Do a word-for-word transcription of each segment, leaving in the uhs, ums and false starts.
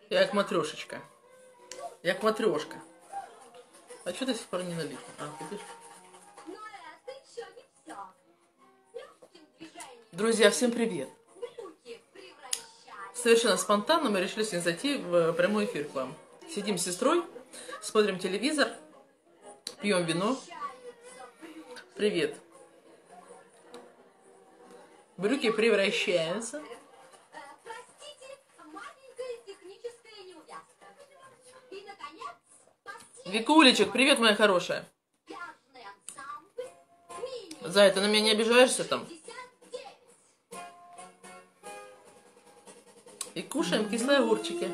Я как матрешечка. Я как матрешка. А что до сих пор не налито? А, видишь? Друзья, всем привет. Совершенно спонтанно мы решили сегодня зайти в прямой эфир к вам. Сидим с сестрой, смотрим телевизор, пьем вино. Привет. Брюки превращаются. Викулечек, привет, моя хорошая. Зай, ты на меня не обижаешься там? И кушаем кислые огурчики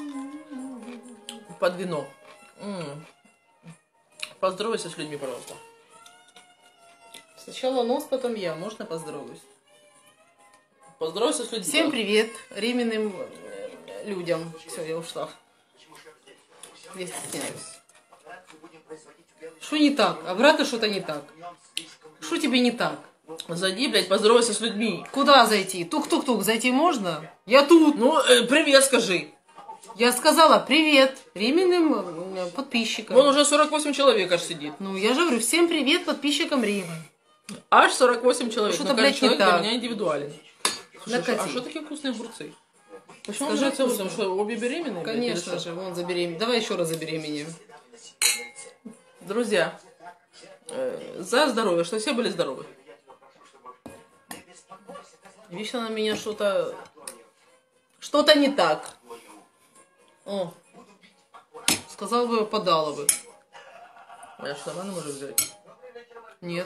под вино. М-м. Поздоровайся с людьми, пожалуйста. Сначала нос, потом я. Можно поздороваюсь? Поздоровайся с людьми. Всем привет ременным людям. Все, я ушла. Я стесняюсь. Что не так? Обратно что-то не так. Что тебе не так? Зайди, блядь, поздоровайся с людьми. Куда зайти? Тук-тук-тук, зайти можно? Я тут. Ну, э, привет скажи. Я сказала привет ременным э, подписчикам. Вон уже сорок восемь человек аж сидит. Ну, я же говорю, всем привет подписчикам Римы. Аж сорок восемь человек. Что-то, блядь, человек для меня индивидуален. Слушай, шо, а что такие вкусные огурцы? Почему Скажи, мне кажется, что обе беременные? Конечно блядь, же, вон забеременеем. Давай еще раз забеременеем. Друзья, э, за здоровье, что все были здоровы. Вечно на меня что-то... Что-то не так. О. Сказал бы, подала бы. Я что, сама не могу взять? Нет.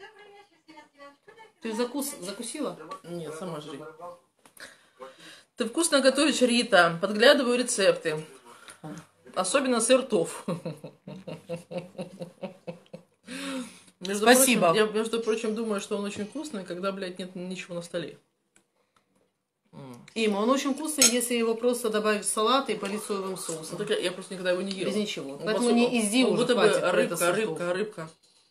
Ты закус... закусила? Нет, сама жри. Ты вкусно готовишь, Рита. Подглядываю рецепты. Особенно сыртов. Между Спасибо. Прочим, я, между прочим, думаю, что он очень вкусный, когда, блядь, нет ничего на столе. Има, он очень вкусный, если его просто добавить в салат и полить соевым соусом. Ну, так я, я просто никогда его не ела. Без ничего. Он Поэтому посол... не изди он уже, будто бы хватит про это рыбка, сыртов. рыбка, рыбка.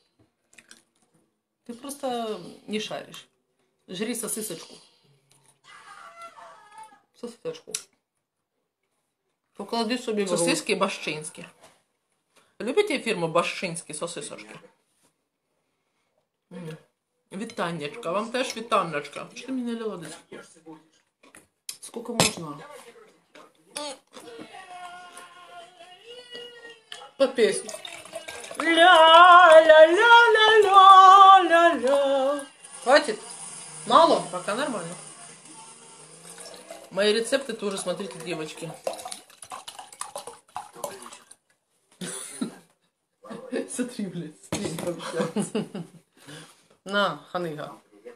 Ты просто не шаришь. Жри сосисочку. Сосисочку. Поклади собі в рот. Сосиски башчинські. Любите фірму башчинські сосисочки? М. Вітаннячка. Вам теж вітаннячка. Що ти мені налила десь? Сколько можно? Под песню. Ля-ля-ля-ля-ля-ля. Хватит? Мало? Пока нормально. Мои рецепты тоже смотрите, девочки. Смотри, блядь, стрим пообщаться. На, ханыга.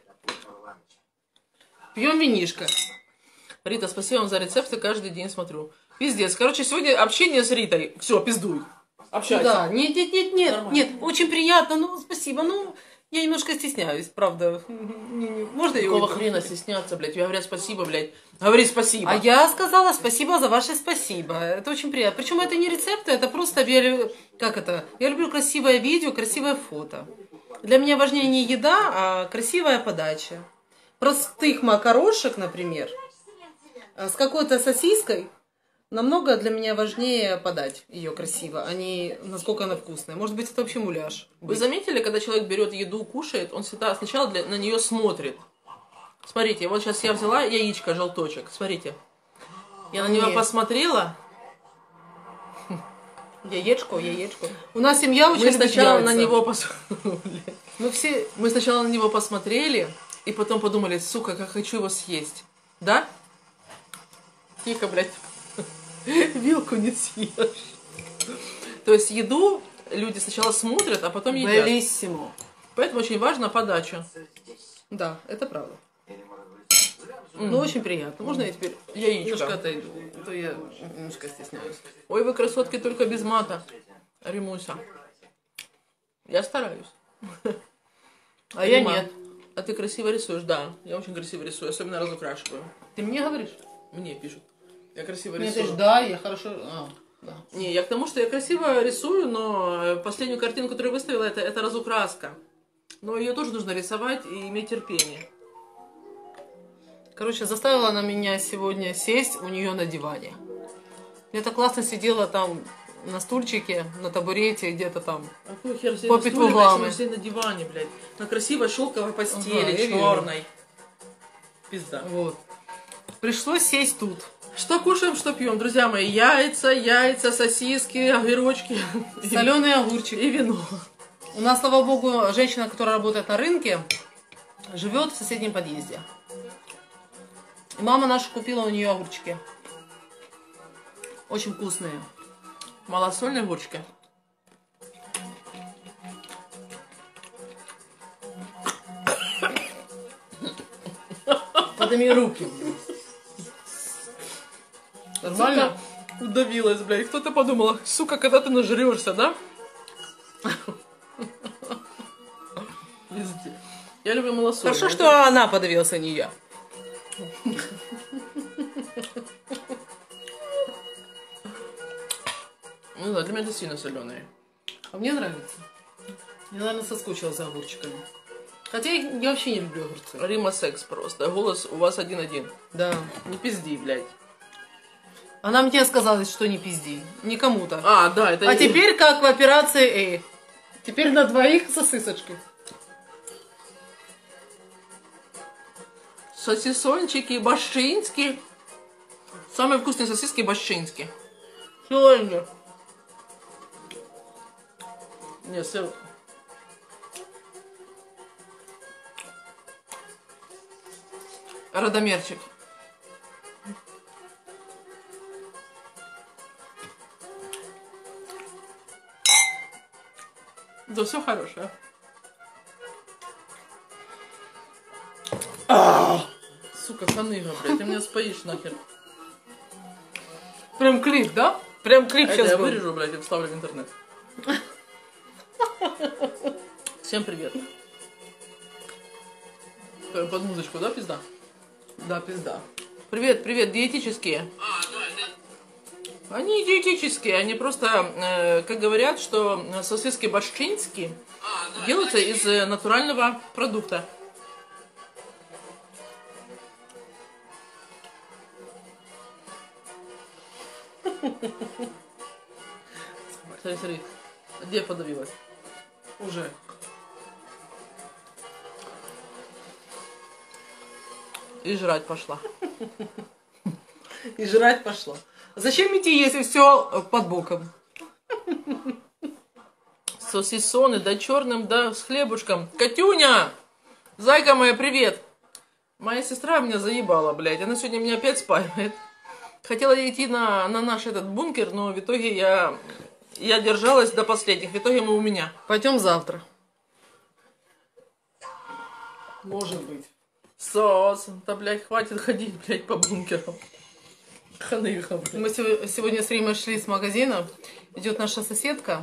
Пьем винишко. Рита, спасибо вам за рецепты, каждый день смотрю. Пиздец. Короче, сегодня общение с Ритой. Все, пиздуй. Общайся. Да, нет, нет, нет, нет, Нормально. нет, очень приятно, ну, спасибо, ну, я немножко стесняюсь, правда. Можно я Какого уйду? хрена стесняться, блядь? Тебе говорят спасибо, блядь. Говори спасибо. А я сказала спасибо за ваше спасибо. Это очень приятно. Причем это не рецепты, это просто, я лю- как это, я люблю красивое видео, красивое фото. Для меня важнее не еда, а красивая подача. Простых макарошек, например, с какой-то сосиской, намного для меня важнее подать ее красиво, а не насколько она вкусная. Может быть, это вообще муляж. Вы заметили, когда человек берет еду, кушает, он всегда сначала для- на нее смотрит. Смотрите, вот сейчас я взяла яичко, желточек. Смотрите. Я на него Нет. посмотрела. Яєчко, яєчко. У нас семья очень Мы любит сначала на яйца. него пос... Мы все... Мы сначала на него посмотрели, и потом подумали, сука, как хочу его съесть. Да? Тихо, блядь. Вилку не съешь. То есть еду люди сначала смотрят, а потом едят. Белиссимо. Поэтому очень важна подача. Да, это правда. Ну, очень приятно. Можно я теперь Яичко. немножко отойду? А то я немножко стесняюсь. Ой, вы красотки только без мата. Римуся. Я стараюсь. А я Рима, нет. А ты красиво рисуешь, да. Я очень красиво рисую, особенно разукрашиваю. Ты мне говоришь? Мне пишут. Я красиво Мне рисую. ты ж, да, я хорошо... А, да. Не, я к тому, что я красиво рисую, но последнюю картину, которую я выставила, это, это разукраска. Но ее тоже нужно рисовать и иметь терпение. Короче, заставила она меня сегодня сесть у нее на диване. Я так классно сидела там на стульчике, на табурете, где-то там. А какой хер себе По на стуле, пяту блядь, главы. мы все на диване, блядь. На красивой шелковой постели, Ага, я вижу. черной. Пизда. Вот. Пришлось сесть тут. Что кушаем, что пьем, друзья мои? Яйца, яйца, сосиски, огурочки. Соленый огурчик. И вино. У нас, слава богу, женщина, которая работает на рынке, живет в соседнем подъезде. И мама наша купила у нее огурчики. Очень вкусные. Малосольные огурчики. Подними руки. Нормально? Удавилась, блядь. Кто-то подумала, сука, когда ты нажрешься, да? Везде. Я люблю малосольные. Хорошо, что она подавилась, а не я. Ну да, для меня это сильно соленые. А мне нравится. Я, наверное, соскучилась за огурчиками. Хотя я я вообще не люблю огурцы. Рима секс просто. Голос у вас один-один. Да. Не пизди, блядь. Она мне сказала, что не пизди. Не кому-то. А, да, это... А теперь как в операции Эй. Теперь на двоих сосисочки. Сосисончики башинские. Самые вкусные сосиски башинские. Сегодня. Не, сыр. Радомерчик. Да все хорошее. Сука, ханыга, блядь, ты меня споишь нахер. Прям клип, да? Прям клип Это сейчас я был. вырежу, блядь, и вставлю в интернет. Всем привет. Под музычку, да, пизда? Да, пизда. Привет, привет, диетические. Они диетические, они просто, э, как говорят, что сосиски башкинские делаются из э, натурального продукта. Смотри, смотри, где подавилась? Уже. И жрать пошла. И жрать пошла. Зачем идти, если все под боком? Сосисоны, да черным, да с хлебушком. Катюня! Зайка моя, привет! Моя сестра меня заебала, блядь. Она сегодня меня опять спаивает. Хотела я идти на, на наш этот бункер, но в итоге я, я держалась до последних. В итоге мы у меня. Пойдем завтра. Может быть. Сос. Да, блядь, хватит ходить, блядь, по бункерам. Ханыга, блядь. Мы сегодня с Римой шли с магазина. Идет наша соседка.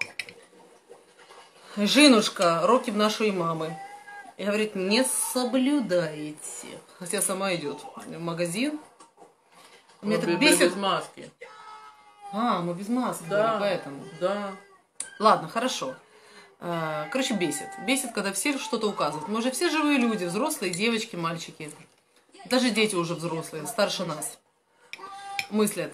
Женушка, руки в нашей мамы. И говорит, не соблюдаете. Хотя сама идет в магазин. Меня так бесит. Без маски. А, мы без маски, Да, были, поэтому. да. Ладно, хорошо. А, Короче, бесит. Бесит, когда все что-то указывают. Мы же все живые люди, взрослые, девочки, мальчики. Даже дети уже взрослые, старше нас. Мыслят.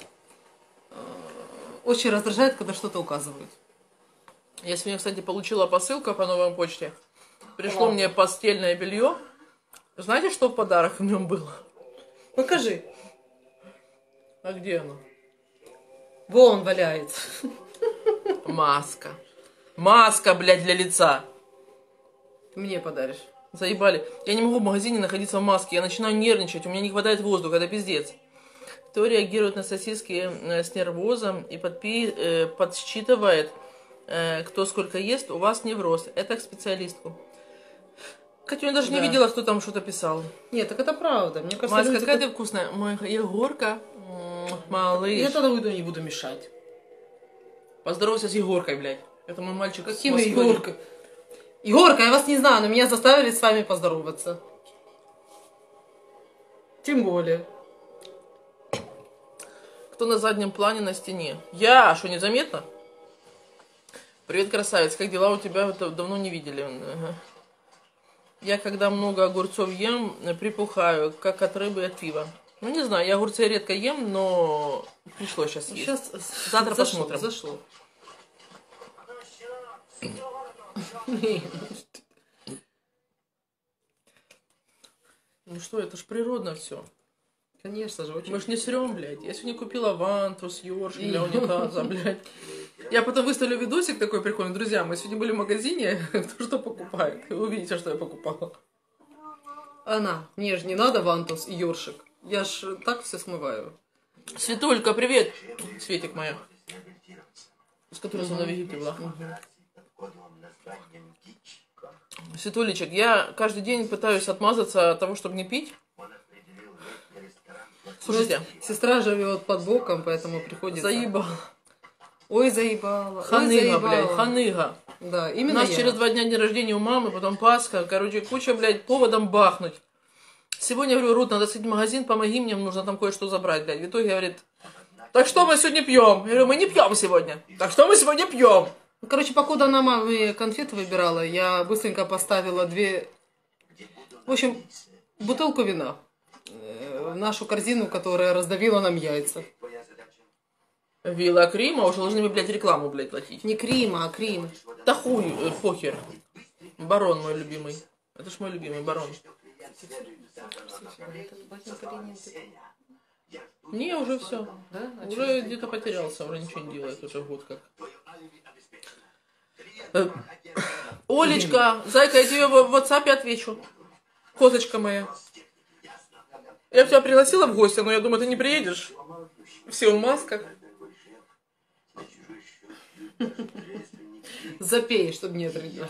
Очень раздражает, когда что-то указывают. Я сегодня, кстати, получила посылку по новой почте. Пришло О. мне постельное белье. Знаете, что в подарок в нем было? Покажи. А где оно? Вон валяется. Маска. Маска, блядь, для лица. Ты мне подаришь. Заебали. Я не могу в магазине находиться в маске. Я начинаю нервничать. У меня не хватает воздуха. Это пиздец. Кто реагирует на сосиски э, с нервозом и подпи, э, подсчитывает, э, кто сколько ест, у вас невроз. Это к специалисту. Катя, я даже Да. не видела, кто там что-то писал. Нет, так это правда. Мне кажется, Маска, люди какая так- ты вкусная. Моя Егорка. М, Малыш. Я тогда уйду, не буду мешать. Поздоровайся с Егоркой, блядь. Это мой мальчик. с Каким Москвы. Егорка? Егорка, я вас не знаю, но меня заставили с вами поздороваться. Тем более. Кто на заднем плане на стене? Я, что, незаметно? Привет, красавец, как дела у тебя? Это давно не видели. Ага. Я, когда много огурцов ем, припухаю, как от рыбы и от пива. Ну, не знаю, я огурцы редко ем, но пришлось сейчас есть. Сейчас Завтра зашло, посмотрим. Зашло. Ну что, это ж природно все. Конечно же, очень. Мы ж не срем, блядь. Я сегодня купила вантус, ёршик для унитаза, блядь. Я потом выставлю видосик такой прикольный. Друзья, мы сегодня были в магазине, кто что покупает. Вы увидите, что я покупала. Она, мне же не надо вантус и ёршик. Я ж так все смываю. Светулька, привет. Светик моя. С которой со мной в Египте была. Светулечек, я каждый день пытаюсь отмазаться от того, чтобы не пить. Слушайте. Сестра живет под боком, поэтому приходится... Заебал. Ой, заебала. Ханыга, Ой, блядь, ханыга. Да, У именно нас я. через два дня день рождения у мамы, потом Пасха. Короче, куча, блядь, поводом бахнуть. Сегодня, говорю, Рут, надо сходить в магазин, помоги мне, нужно там кое-что забрать, блядь. В итоге говорит, так что мы сегодня пьем? Я говорю, мы не пьем сегодня. Так что мы сегодня пьем? Короче, покуда она маме конфеты выбирала, я быстренько поставила две... В общем, бутылку вина в нашу корзину, которая раздавила нам яйца. Вилла Крима, уже должны, блядь, рекламу, блядь, платить. Не Крима, а Крим. Да хуй, э, похер. Барон мой любимый. Это ж мой любимый барон. Не, уже все. Да? А Уже где-то потерялся, уже ничего не делает, уже год как. Э, Олечка, зайка, я тебе в WhatsApp отвечу. Козочка моя. Я тебя пригласила в гости, но я думаю, ты не приедешь. Все в масках. Запей, чтобы не отрыгать.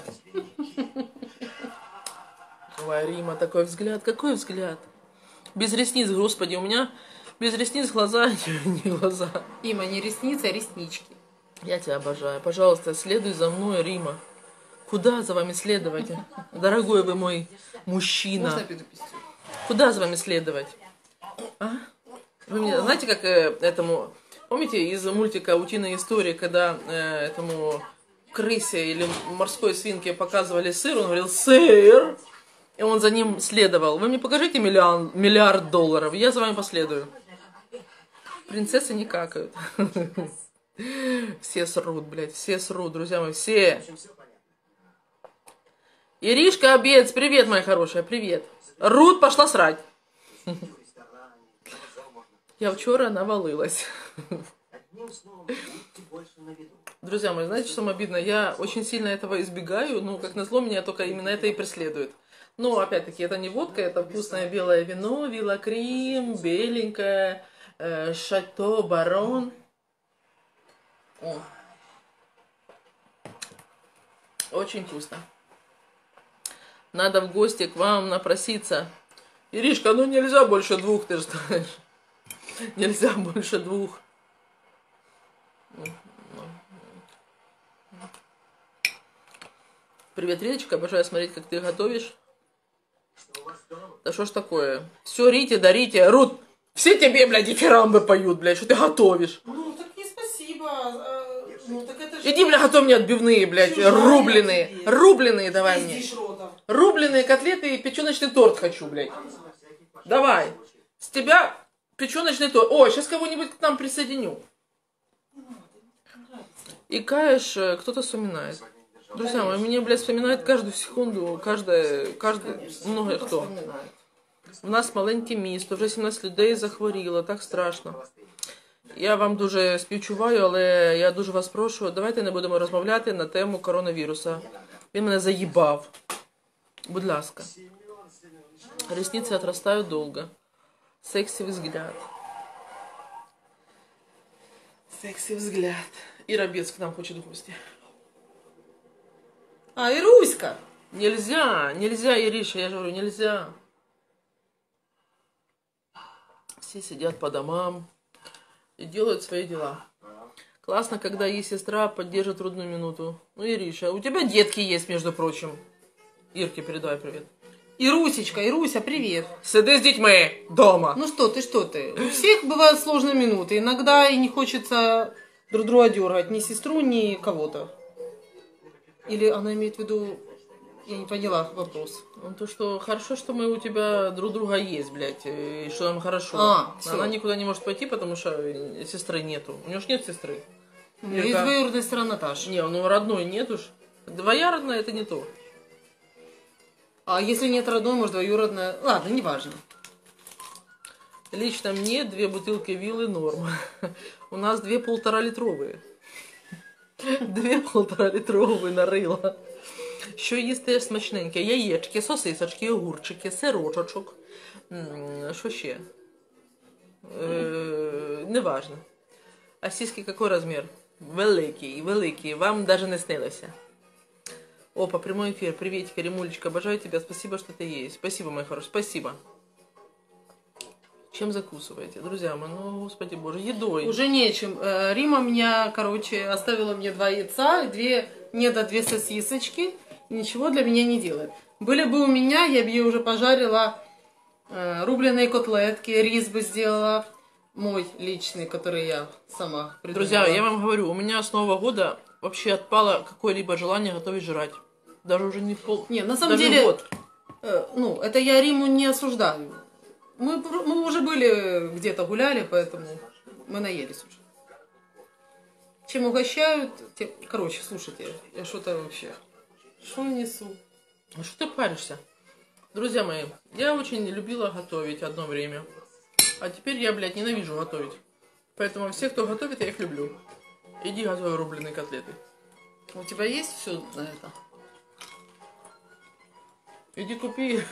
Ой, Рима, такой взгляд, какой взгляд. Без ресниц, господи, у меня без ресниц глаза, не глаза. Има, не ресницы, а реснички. Я тебя обожаю. Пожалуйста, следуй за мной, Рима. Куда за вами следовать? Дорогой вы мой мужчина. Можно перепустить? Куда за вами следовать? А? Вы мне знаете, как э, этому... Помните из мультика «Утиная история», когда э, этому крысе или морской свинке показывали сыр, он говорил «сыр», и он за ним следовал. Вы мне покажите миллион, миллиард долларов, я за вами последую. Принцессы не какают. Все срут, блядь, все срут, друзья мои, все. Иришка Обец, привет, моя хорошая, привет. Рут пошла срать. Я вчера навалилась. Друзья мои, знаете, что обидно? Я очень сильно этого избегаю, ну, как назло, меня только именно это и преследует. Но, опять-таки, это не водка, это вкусное белое вино, Вилла Крим, беленькое, э, Шато Барон. О. Очень вкусно. Надо в гости к вам напроситься. Иришка, ну нельзя больше двух, ты же знаешь. Нельзя больше двух. Привет, Риточка, обожаю смотреть, как ты готовишь. Да что ж такое? Все, Рите, да Рите. Рут, все тебе, блядь, дифирамбы поют, блядь, что ты готовишь. Ну, так не спасибо. Ну, так это же... Иди, бля, готовь мне отбивные, блядь, Чужая рубленые. тебе. Рубленые давай мне. Пиздишь ротом. Рубленые котлеты и печеночный торт хочу, блядь. Давай. С тебя печеночный торт. О, сейчас кого-нибудь к нам присоединю. И каешь, кто-то вспоминает. Друзья мои, меня, блядь, вспоминает каждую секунду, каждая, каждый, много хто. У нас маленький міст, вже сімнадцять людей захворіло, так страшно. Я вам дуже співчуваю, але я дуже вас прошу, давайте не будемо розмовляти на тему коронавіруса. Він мене заїбав. Будь ласка. Ресницы отрастают долго. Секси взгляд. Секси взгляд. Ира Бец к нам хочет в гости. А, и Руська. Нельзя, нельзя, Ириша, я же говорю, нельзя. Все сидят по домам и делают свои дела. Классно, когда есть сестра, поддержит трудную минуту. Ну, Ириша, у тебя детки есть, между прочим. Ирке передай привет. И Русечка, и Руся, привет. Сиди с детьми дома. Ну что ты, что ты? У всех бывают сложные минуты. Иногда и не хочется друг друга дергать. Ни сестру, ни кого-то. Или она имеет в виду Я не поняла вопрос. Ну, то, что хорошо, что мы у тебя друг друга есть, блядь, и что нам хорошо. А, всё. Она никуда не может пойти, потому что сестры нету. У нее ж нет сестры. У меня есть двоюродная сестра Наташа. Не, у него родной нет уж. Двоюродная это не то. А если нет родной, может, двоюродная... Ладно, неважно. Лично мне две бутылки вилы норм. У нас две полтора-литровые. Две полтора-литровые нарила. Що їсти смачненьке? Яєчки, сосисочки, огурчики, сирочок. Що ще? Е, неважно. А сіськи який розмір? Великий, великий. Вам даже не снилося. Опа, прямой эфир. Приветик, Ремулечка. Обожаю тебя. Спасибо, что ты есть. Спасибо, мой хороший. Спасибо. Чем закусываете? Друзья мои, ну, господи боже, едой. Уже нечем. Э, Рима меня, короче, оставила мне два яйца, две, недо две сосисочки. Ничего для меня не делает. Были бы у меня, я бы ей уже пожарила э, рубленые котлетки, рис бы сделала. Мой личный, который я сама придумала. Друзья, я вам говорю, у меня с Нового года вообще отпало какое-либо желание готовить жрать. Даже уже не пол... Не, на самом даже деле, год. Э, ну, это я Риму не осуждаю. Мы, мы уже были где-то гуляли, поэтому мы наелись уже. Чем угощают, тем... Короче, слушайте, я что-то вообще... Что несу? А что ты паришься? Друзья мои, я очень любила готовить одно время. А теперь я, блядь, ненавижу готовить. Поэтому все, кто готовит, я их люблю. Иди готовь рубленые котлеты. У тебя есть все на это? Иди купи.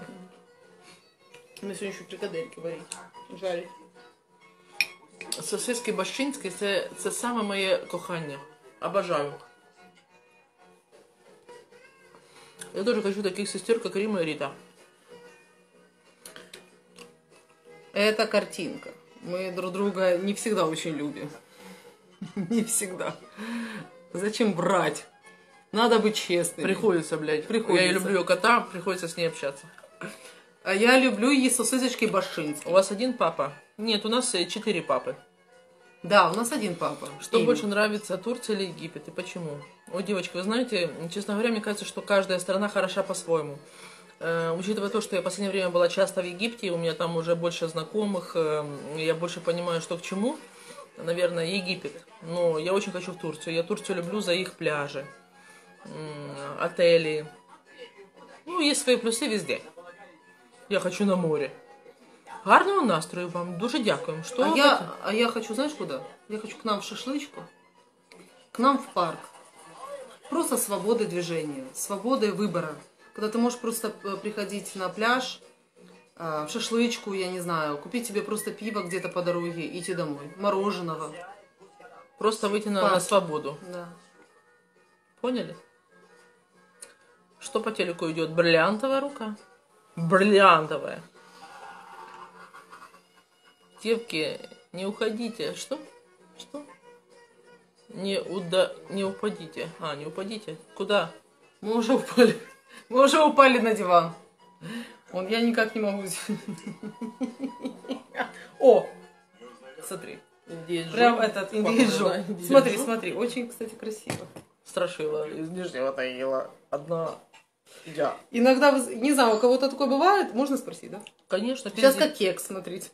Мы сегодня еще фрикадельки варить. Жарить. Сосиски башкинські це, це саме моє кохання. Обожаю. Я тоже хочу таких сестер, как Рима и Рита. Это картинка. Мы друг друга не всегда очень любим. Не всегда. Зачем врать? Надо быть честным. Приходится, блядь. Приходится. Я люблю ее кота, приходится с ней общаться. А я люблю есть сосисочки башинские. У вас один папа? Нет, у нас четыре папы. Да, у нас один папа. Что Имя. больше нравится, Турция или Египет? И почему? О, девочки, вы знаете, честно говоря, мне кажется, что каждая страна хороша по-своему. Э, учитывая то, что я в последнее время была часто в Египте, у меня там уже больше знакомых, э, я больше понимаю, что к чему. Наверное, Египет. Но я очень хочу в Турцию. Я Турцию люблю за их пляжи, э, отели. Ну, есть свои плюсы везде. Я хочу на море. Гарного настрою вам. Дуже дякуємо. Что А вы я, хотите? а я хочу, знаешь, куда? Я хочу к нам в шашлычку, к нам в парк. Просто свободы движения, свободы выбора. Когда ты можешь просто приходить на пляж, в шашлычку, я не знаю, купить себе просто пиво где-то по дороге и идти домой. Мороженого. Просто выйти на, на свободу. Да. Поняли? Что по телеку идет? Бриллиантовая рука? Бриллиантовая. Девки, не уходите. Что? Что? Не уда... Не упадите. А, не упадите. Куда? Мы уже упали. Мы уже упали на диван. Он, я никак не могу. О! Смотри. Индейджу. Прям этот индейджу. Похоже, да, Смотри, индейджу. смотри. Очень, кстати, красиво. Страшила из Нижнего Тагила. Одна я. Иногда, вы- не знаю, у кого-то такое бывает, можно спросить, да? Конечно, Сейчас пизди. как кекс, смотрите.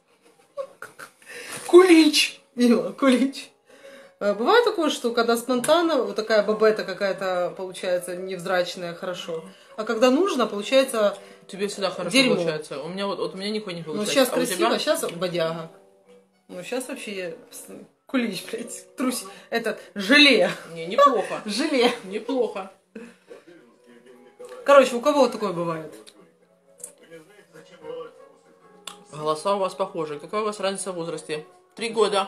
Кулич! Мила, кулич. А бывает такое, что когда спонтанно, вот такая бабета какая-то получается невзрачная, хорошо. А когда нужно, получается... Тебе всегда хорошо Дерьмо. получается. У меня вот, вот у меня нихуя не Ну, получается. сейчас А у красиво, тебя? сейчас бодяга. Ну, сейчас вообще я с- кулич, блядь, трусь. Это желе. Не, неплохо. Желе. Неплохо. Короче, у кого вот такое бывает? Голоса у вас похожи. Какая у вас разница в возрасте? Три года.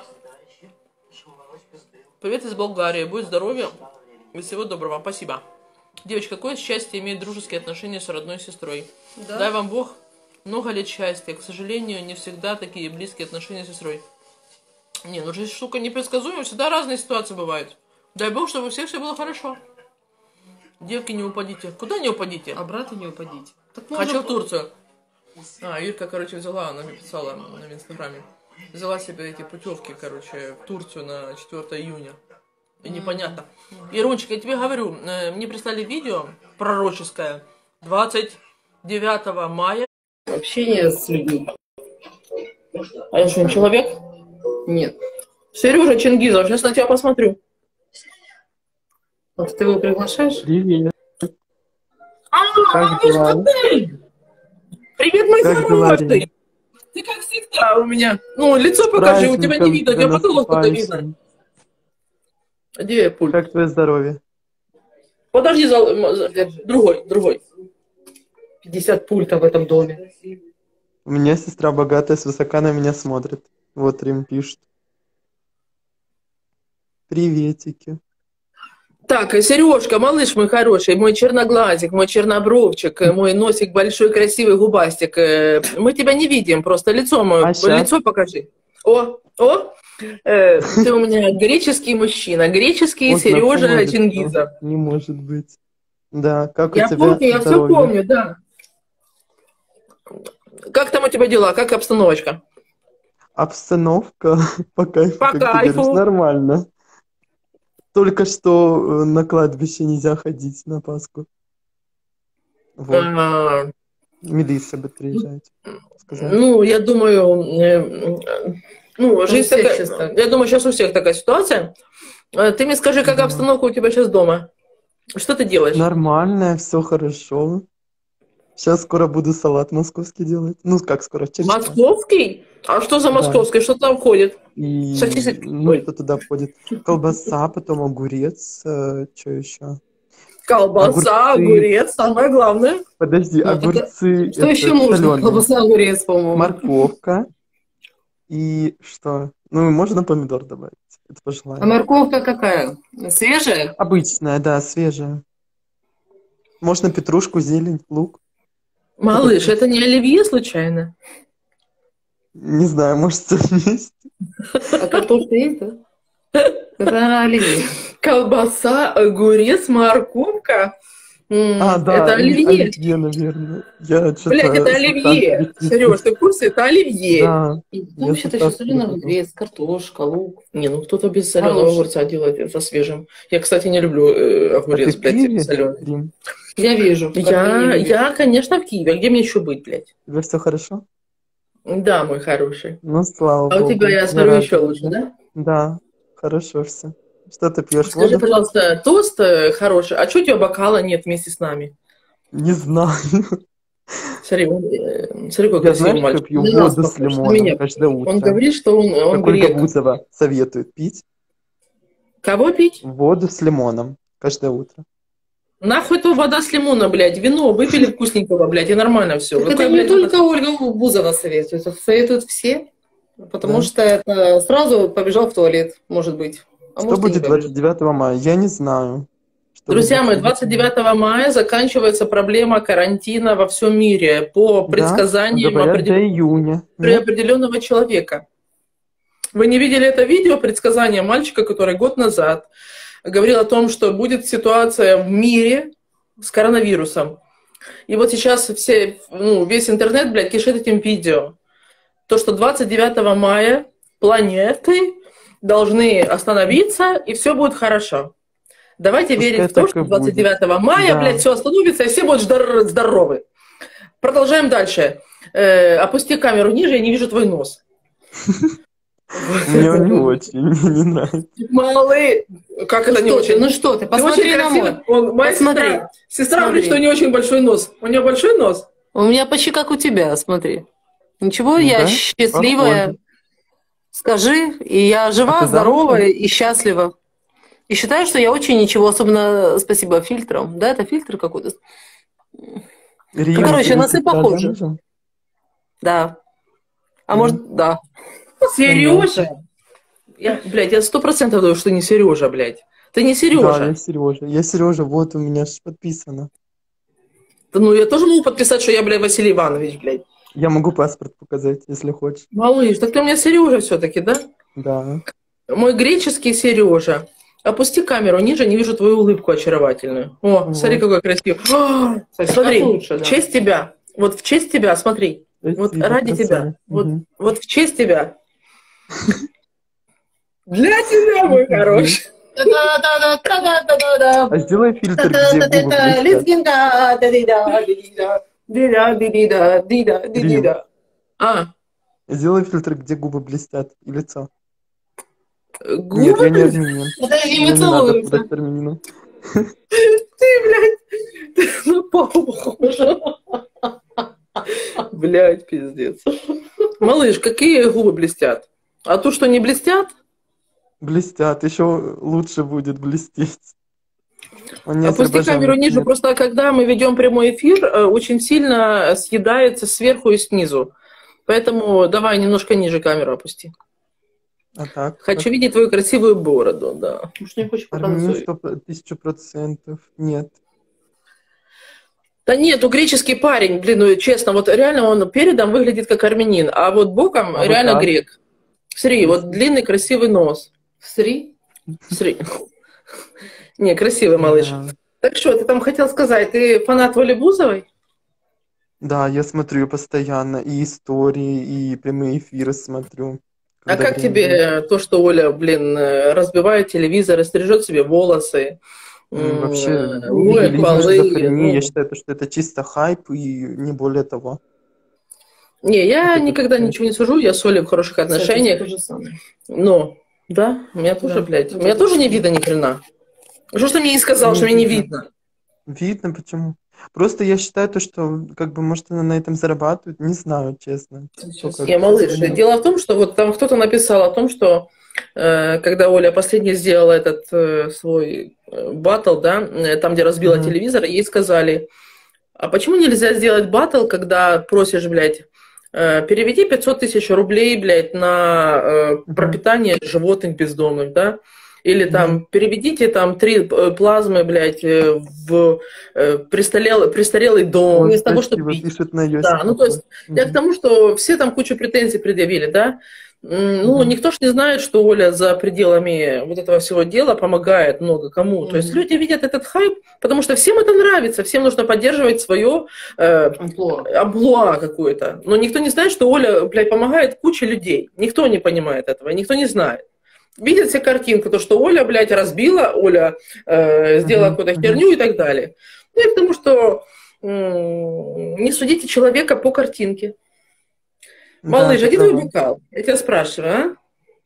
Привет из Болгарии. Будь здоровья и всего доброго. Спасибо. Девочка, какое счастье иметь дружеские отношения с родной сестрой. Да. Дай вам Бог много лет счастья. К сожалению, не всегда такие близкие отношения с сестрой. Не, ну жизнь штука непредсказуемая. Всегда разные ситуации бывают. Дай Бог, чтобы у всех все было хорошо. Девки, не упадите. Куда не упадите? А брата не упадите. Так Хочу можно- в Турцию. А, Ирка, короче, взяла, она мне писала на Инстаграме. Взяла себе эти путевки, короче, в Турцию на четвёртое июня. непонятно. Ирончик, я тебе говорю, э, мне прислали видео пророческое двадцать девятого мая. Общение с людьми. А я что, не человек? Нет. Сережа Чингизов, сейчас на тебя посмотрю. Вот ты его приглашаешь? Привет. А, Как малыш, дела? ты? Привет, мой Как хороший. дела? Ты как всегда у меня. Ну, лицо покажи, у тебя не видно, у тебя потолок только видно. Где пульт? Как твое здоровье? Подожди, за- за- другой, другой. пятьдесят пультов в этом доме. У меня сестра богатая, свысока на меня смотрит. Вот Рим пишет. Приветики. Так, Сережка, малыш мой хороший, мой черноглазик, мой чернобровчик, э, мой носик большой, красивый губастик. э, Мы тебя не видим, просто лицо мое, А щас? лицо покажи. О, о, э, ты у меня греческий мужчина, греческий Вот Сережа напомнит, Чингизов. что Не может быть. Да, как у Я тебя помню, я все здоровье? помню, да. Как там у тебя дела, как обстановочка? Обстановка по кайфу, По как ты кайфу. говоришь, нормально. Только что э, на кладбище нельзя ходить на Пасху. Вот. А, Милиция будет приезжать. Сказать. Ну, я думаю, э, э, ну, жизнь всех такая, щас так. я думаю, сейчас у всех такая ситуация. Э, Ты мне скажи, как Да. обстановка у тебя сейчас дома? Что ты делаешь? Нормально, все хорошо. Сейчас скоро буду салат московский делать. Ну, как скоро, через час. Московский? А что за Да. московский? Что там входит? И, Сосисочки. ну, Ой. что туда входит? Колбаса, потом огурец, что еще? Колбаса, Огурцы. огурец, самое главное. Подожди, Ну, это- огурцы, Что еще это нужно? солёные. Колбаса, огурец, по-моему. Морковка и что? Ну, и можно помидор добавить. Это по А желанию. морковка какая? Свежая? Обычная, да, свежая. Можно петрушку, зелень, лук. Малыш, это не оливье случайно? Не знаю, может, все вместе. А картошка есть, да? Это оливье. Колбаса, огурец, морковка. М, А, да, Это оли- оливье. оливье, наверное. Я что-то... Блядь, это оливье. Сереж, ты в курсе? Это оливье. Да. И Я вообще-то состав сейчас соленый перепутал. огурец, картошка, лук. Не, ну кто-то без соленого Хороший. огурца делает, со свежим. Я, кстати, не люблю э, А огурец, ты в блядь, Киеве, соленый. Рим? Я вижу. как Я, ты не любишь. я, конечно, в Киеве. А где мне еще быть, блядь? У тебя все хорошо? Да, мой хороший. Ну, слава А богу. у тебя, я Я смотрю, рад. еще лучше, да? Да, хорошо все. Что ты пьешь, Скажи, воду? пожалуйста, тост э, хороший. А что у тебя бокала нет вместе с нами? Не знаю. Смотри, он, э, смотри, какой Я красивый знаешь, мальчик. что пью На нас воду с похож, на лимоном меня. каждое утро. Он говорит, что он, он Как Ольга грек. Бузова советует пить Кого пить? воду с лимоном каждое утро. Нахуй то вода с лимона, блядь. Вино выпили вкусненького, блядь, и нормально все. Так это не только Ольга Бузова советует, это советуют все. Потому Да. что это сразу побежал в туалет, может быть. А Что может, и не будет побежал. двадцать девятого мая? Я не знаю. Что Друзья будет мои, двадцать девятого мая заканчивается проблема карантина во всем мире по Да, предсказаниям говорят, определен- до июня. при Нет? определенного человека. Вы не видели это видео предсказания мальчика, который год назад говорил о том, что будет ситуация в мире с коронавирусом. И вот сейчас все, ну, весь интернет, блядь, кишит этим видео. То, что двадцать девятого мая планеты должны остановиться, и все будет хорошо. Давайте Пускай верить в то, так и что двадцать девятого будет. мая, Да. блядь, все остановится, и все будут здор- здоровы. Продолжаем дальше. Э, опусти камеру ниже, я не вижу твой нос. Мне он не очень, мне не нравится. Малый. Как Ну это не что ты, очень? ну что ты, Ты посмотри очень на красивый. мой. Он, моя Посмотри. сестра, сестра Смотри. говорит, что у нее очень большой нос. У нее большой нос? У меня почти как у тебя, смотри. Ничего, я Да, счастливая. похоже. Скажи, и я жива, А ты здорова замужем? и счастлива. И считаю, что я очень ничего, особенно спасибо фильтрам. Да, это фильтр какой-то. Рим, короче, ты носы всегда похожи. замужем? Да. А Да. может, да. Сережа? Я, блядь, я сто процентов думаю, что ты не Сережа, блядь. Ты не Да, Сережа. я Сережа. Я Сережа, вот у меня ж подписано. Да ну, я тоже могу подписать, что я, блядь, Василий Иванович, блядь. Я могу паспорт показать, если хочешь. Малыш, так ты у меня Сережа все-таки, да? Да. Мой греческий Сережа. Опусти камеру ниже, не вижу твою улыбку очаровательную. О, Вот. смотри, какой красивый. А, смотри, так лучше, да. в честь тебя. Вот в честь тебя, смотри. Вот Спасибо, ради красавец. тебя. Вот, Мгм. вот в честь тебя. Для тебя, мой хороший. Та-да-да-да-да-да-да-да. А сделай фильтр, где губы Та-та-та-та, блестят. лезгинка, да-ди-да, ди-да, ди-да, ди-да, ди-да, Рим. ди-да. А, Сделай фильтр, где губы блестят и лицо. Нет, губы, я не блядь, армянин. Подожди, Мне мы не надо целуемся. подать армянину. ты, блядь, ты на папу похожа. Блядь, пиздец. Малыш, какие губы блестят? А то, что не блестят? Блестят, еще лучше будет блестеть. Он не Опусти камеру азербайджанец, ниже, нет. просто когда мы ведем прямой эфир, э, очень сильно съедается сверху и снизу. Поэтому давай немножко ниже камеру опусти. А так, Хочу как видеть твою красивую бороду, да. Может, не хочешь армянин показывать? сто, тысячу процентов. Нет. Да нет, ну греческий парень, блин, ну честно, вот реально он передом выглядит как армянин, а вот боком А вот реально так? грек. Смотри, вот длинный красивый нос. Сри. Смотри. Не, красивый малыш. Да. Так что, ты там хотел сказать, ты фанат Оли Бузовой? Да, я смотрю её постоянно и истории, и прямые эфиры смотрю. А Когда как время тебе есть. э, то, что Оля, блин, э, разбивает телевизор, стрижет себе волосы, М, м, Вообще, э, моет нигилизм, полы? шизофрения, я Ну, считаю, что это чисто хайп и не более того. не, я Как это никогда считаешь? ничего не сужу, я с Олей в хороших Кстати, отношениях. то же самое. Но, да, у меня тоже, Да, блядь, у это меня тоже точно. не видно ни хрена. Что ж ты мне не сказал, Не что меня не видно. видно? Видно, почему. Просто я считаю то, что как бы может она на этом зарабатывает, не знаю, честно. Кто Сейчас. как Не, малыш, понимает. дело в том, что вот там кто-то написал о том, что э, когда Оля последний сделала этот э, свой э, баттл, да, э, там, где разбила Мгм. телевизор, ей сказали, а почему нельзя сделать баттл, когда просишь, блядь, э, переведи пятьсот тысяч рублей, блядь, на э, Мгм. пропитание животных бездомных, да? Или Мгм. там переведите там три э, плазмы, блядь, э, в э, престарелый, престарелый дом, Вот вместо того, чтобы красиво бить. пишет на Да, Йосипа. ну то есть я к Мгм. тому, что все там кучу претензий предъявили, да? М, Ну, Мгм. никто ж не знает, что Оля за пределами вот этого всего дела помогает много кому. То есть Мгм. люди видят этот хайп, потому что всем это нравится, всем нужно поддерживать свое э, Амплуа. амплуа какое-то. Но никто не знает, что Оля, блядь, помогает куче людей. Никто не понимает этого, никто не знает. Видят все картинку, то, что Оля, блядь, разбила, Оля э, сделала Мгм. какую-то Мгм. херню и так далее. Ну и потому что м, не судите человека по картинке. Да, Малыш, ты а где твой права. бокал? Я тебя спрашиваю, а?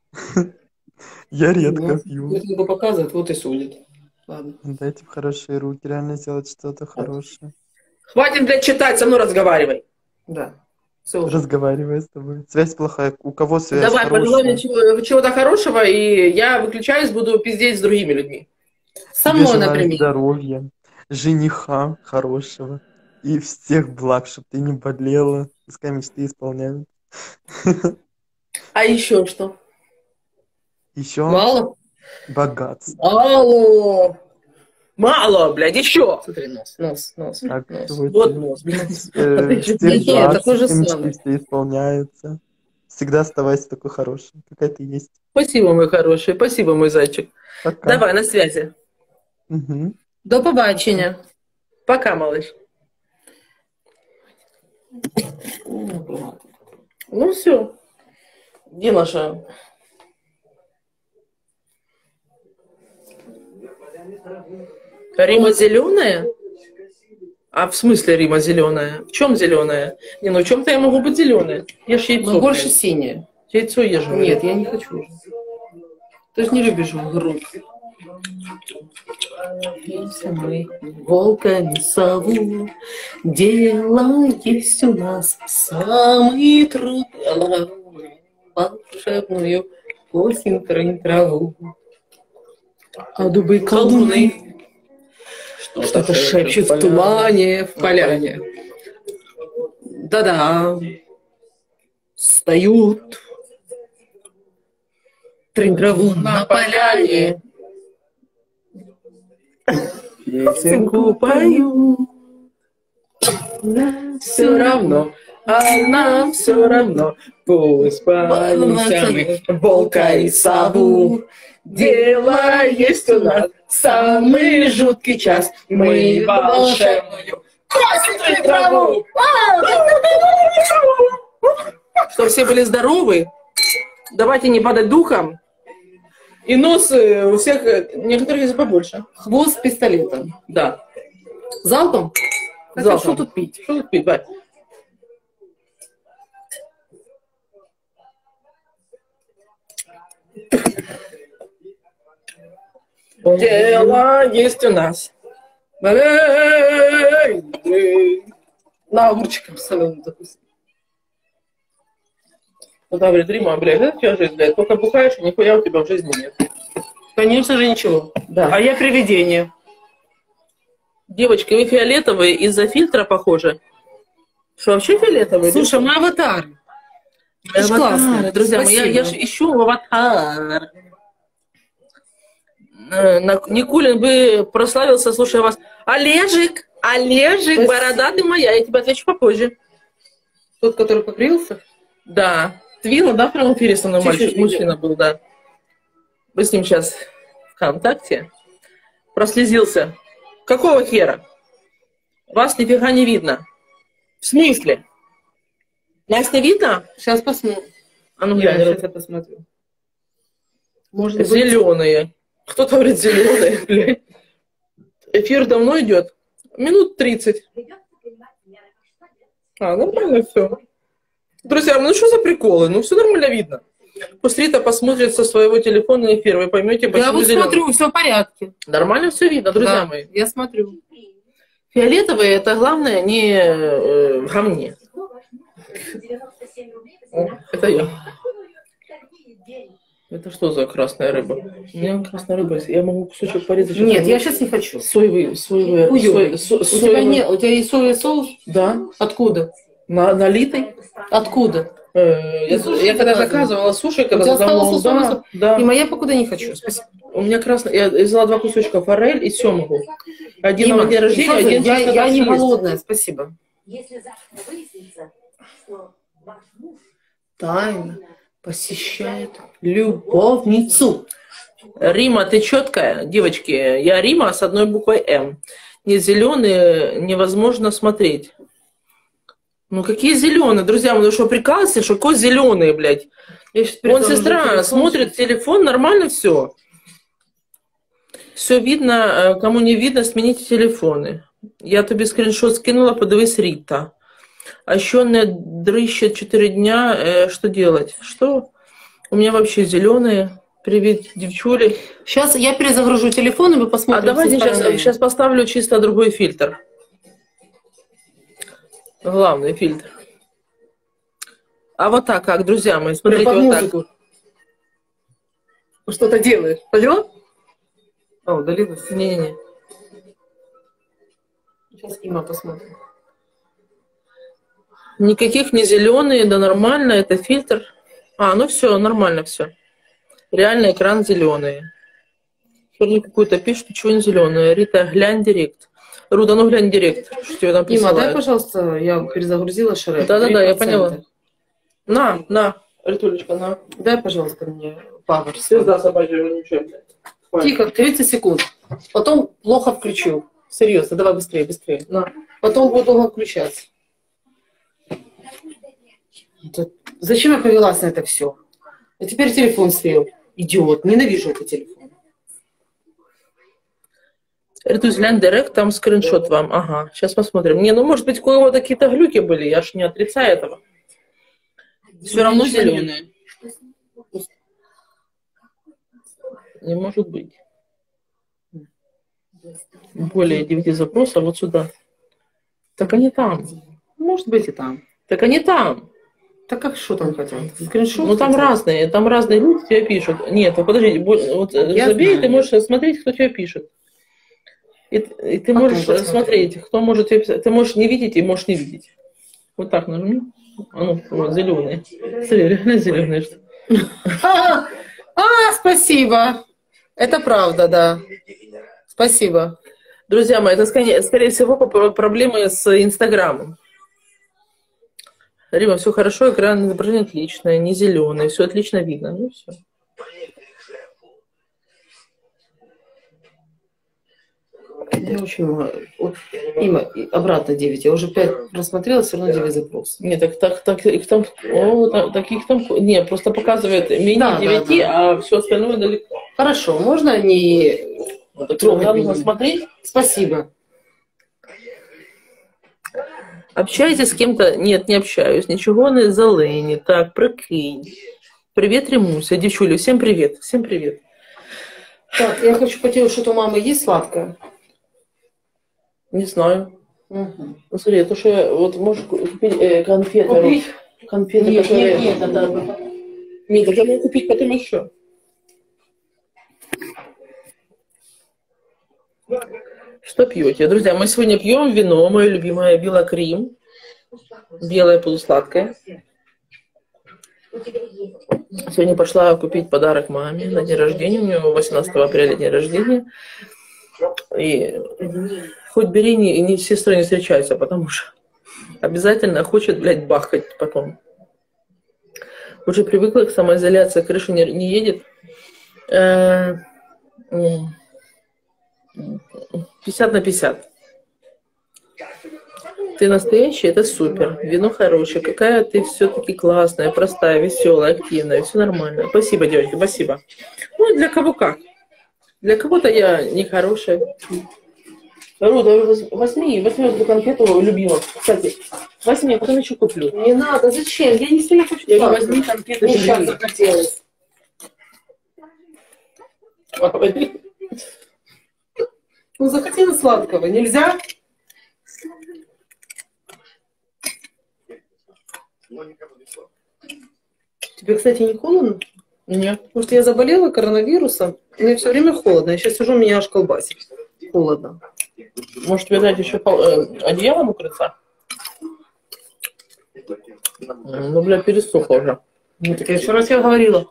Я редко Ну, пью. вот его показывает, вот и судит. Ладно. Дайте в хорошие руки, реально сделать что-то хорошее. Хватит, блядь, читать, со мной разговаривай. Да. Все уже. Разговаривая с тобой. Связь плохая. У кого связь Давай, пожелай мне хорошая? чего- чего-то хорошего, и я выключаюсь, буду пиздеть с другими людьми. Со Тебе мной, желаю например. здоровья, жениха хорошего и всех благ, чтобы ты не болела. Пускай мечты исполняют. А еще что? Еще Мало? богатство. Алло! Мало, блядь, еще! Смотри, нос, нос, нос, Так, нос. вот, Вот э, нос, блядь. э, А ты ещё всех Нет, благ, такой же все мечты самый. все исполняются. Всегда оставайся такой хороший, какая ты есть. Спасибо, мой хороший, спасибо, мой зайчик. Пока. Давай, на связи. Мгм. До побачення. Пока, малыш. Ну все. Где наша? Рима зеленая? А в смысле Рима зеленая? В чем зеленая? Не, ну в чем-то я могу быть зеленая. Я ж яйцо. Но больше блядь. синее. Яйцо езжу. Нет, я не хочу уже. Ты же не любишь грудь. Мы волками сову. Дело есть у нас самый трудный. Волшебную осень трынь траву. А дубы колдуны что-то шепчут в тумане, в поляне. Да-да, встают, трынь траву на поляне. Песенку пою. Все равно, а нам все равно. Пусть полетят волка и сову. Дело есть у нас самый жуткий час. Мы волшебную косим траву. Что все были здоровы? Давайте не падать духом. И нос э, у всех, э, некоторых есть побольше. Хвост пистолета. Да. Залпом? Так, а Залпом. что тут пить? Что тут пить, Вань? Дело есть у нас. На огурчиком соленым, допустим. Ну, говорит, Рима, блядь, это твоя жизнь, блядь. Только бухаешь, и нихуя у тебя в жизни нет. Конечно же, ничего. Да. А я привидение. Девочки, вы фиолетовые из-за фильтра похожи. Что, вообще фиолетовые? Слушай, мой аватар. Это ж Аватары, классно. друзья мои, я, я ж ищу аватар. Э, на- Никулин бы прославился, слушая вас. Олежик, Олежик, Спасибо. бородатый моя, я тебе отвечу попозже. Тот, который покрылся? Да. Ты видела, да, в прямом эфире со мной Чуть-чуть мальчик, мужчина был, да. Вы с ним сейчас ВКонтакте. Прослезился. Какого хера? Вас нифига не видно. В смысле? Нас не видно? Сейчас посмотрим. А ну Я глянь, сейчас я посмотрю. Может быть, зеленые. Кто-то говорит зеленые, блядь. Эфир давно идет? Минут тридцать. А, нормально все. Друзья, ну что за приколы? Ну все нормально видно. Пусть Рита посмотрит со своего телефона эфир, вы поймете, почему я вот зелёный. смотрю, все в порядке. Нормально все видно, друзья Да, мои. я смотрю. Фиолетовые, это главное не э, ко мне. О, это я. Это что за красная рыба? У меня красная рыба есть. Я могу кусочек порезать. сейчас. Нет, я сейчас не хочу. Соевый, соевый, Хуёвый. сой- со- У тебя соевый. нет, у тебя есть соевый соус? Да, Откуда? на, налитый. Откуда? Э, я, суши я когда заказывала? заказывала суши, когда тебя заказывала, остался соевый да, соус? да. Дима, я покуда не хочу. Спасибо. У меня красный. Я взяла два кусочка форель и семгу. Один Дима, на день рождения, что за- один я, чисто я так не съесть. голодная, спасибо. Если завтра выяснится, что ваш муж Тайна посещает любовницу. Рима, ты четкая, девочки. Я Рима с одной буквой М. Не зеленые невозможно смотреть. Ну какие зеленые, друзья, мы ну что прикалываешься, что какой зеленые, блядь? Я щас Вон перезагружу сестра телефон. смотрит телефон, нормально все. Все видно, э, кому не видно, смените телефоны. Я тобі скриншот скинула, подивись, Рита. А еще не дрыщет четыре дня, э, что делать? Что? У меня вообще зеленые. Привет, девчули. Сейчас я перезагружу телефон, и мы посмотрим. А давайте со сейчас, стороны. сейчас поставлю чисто другой фильтр. Главный фильтр. А вот так как, друзья мои, смотрите, Под вот так. музыку. Что-то делаешь. Поняла? А, удалилась. Не-не-не. Сейчас Има посмотрим. Никаких не зеленые, да нормально, это фильтр. А, ну все, нормально все. Реально экран зеленый. Херню какую-то пишут, чего не зеленое. Рита, глянь директ. Руда, ну глянь директ. Что тебе там Има, присылают. дай, пожалуйста, я перезагрузила Шрек. Да-да-да, я три процента. поняла. На, на, Ритулечка, на. Дай, пожалуйста, мне павер. Звезда собачья, ничего. Тихо, тридцать секунд. Потом плохо включу. Серьезно, давай быстрее, быстрее. На. Потом буду долго включаться. Это- Зачем я повелась на это все? А теперь телефон слил. Идиот, ненавижу этот телефон. Ритусь, глянь директ, там скриншот вам. Ага, сейчас посмотрим. Не, ну может быть, у кого-то какие-то глюки были, я ж не отрицаю этого. Все равно зеленые. Не может быть. Более девяти запросов вот сюда. Так они там. Может быть и там. Так они там. Так как что там хотят? Скриншот? Ну там хотят? разные, там разные люди тебе пишут. Нет, ну подожди, бо- вот э, Я забей, знаю. ты можешь смотреть, кто тебе пишет. И, и ты Потом можешь посмотрим. смотреть, кто может тебе писать. Ты можешь не видеть и можешь не видеть. Вот так нажми. А ну, вот, зеленые. Смотри, реально зеленые. Что? А, а, спасибо. Это правда, да. Спасибо. Друзья мои, это скорее, скорее всего по- проблемы с Инстаграмом. Рима, все хорошо, экран изображение отличное, не зеленое, все отлично видно. Ну все. Я очень много. Вот, Има, и обратно девять. Я уже пять просмотрела, все равно девять запросов. Нет, так, так, так их там, о, так, таких там, не, просто показывает менее Да, да, девяти, да. а все остальное далеко. Хорошо, можно не Вот так трогать надо меня? смотреть. Спасибо. Общаетесь с кем-то? Нет, не общаюсь. Ничего не зелені. Так, прикинь. Привет, Римуся, девчули, всем привет, всем привет. Так, я хочу поделать, что у мамы есть сладкое? Не знаю. Угу. Ну, смотри, то, что я, вот можешь купить э, конфеты. Купить? Конфеты, Нет, которые... нет, нет, это... Нет, так я могу купить потом еще. Что пьете? Друзья, мы сегодня пьем вино, мое любимое Белокрим. Белое полусладкое. Сегодня пошла купить подарок маме на день рождения. У нее восемнадцатого апреля день рождения. И хоть бери, не, не с сестрой не встречайся, потому что обязательно хочет, блядь, бахать потом. Уже привыкла к самоизоляции, крыша не, не едет. пятьдесят на пятьдесят. Ты настоящий, это супер. Вино хорошее. Какая ты все-таки классная, простая, веселая, активная. Все нормально. Спасибо, девочки, спасибо. Ну, для кого как. Для кого-то я нехорошая. Руда, возьми, возьми эту конфету любимую. Кстати, возьми, я потом еще куплю. Не надо, зачем? Я не сильно хочу. Я говорю, возьми конфету Мне сейчас любимую. захотелось. Ну, захотела сладкого. Нельзя? Тебе, кстати, не холодно? Нет. Потому что я заболела коронавирусом, мне все время холодно. Я сейчас сижу, меня аж колбасит. Холодно. Может, тебе дать еще пол- э, одеялом укрыться? Ну, бля, пересохло уже. Ну, так я вчера тебе говорила.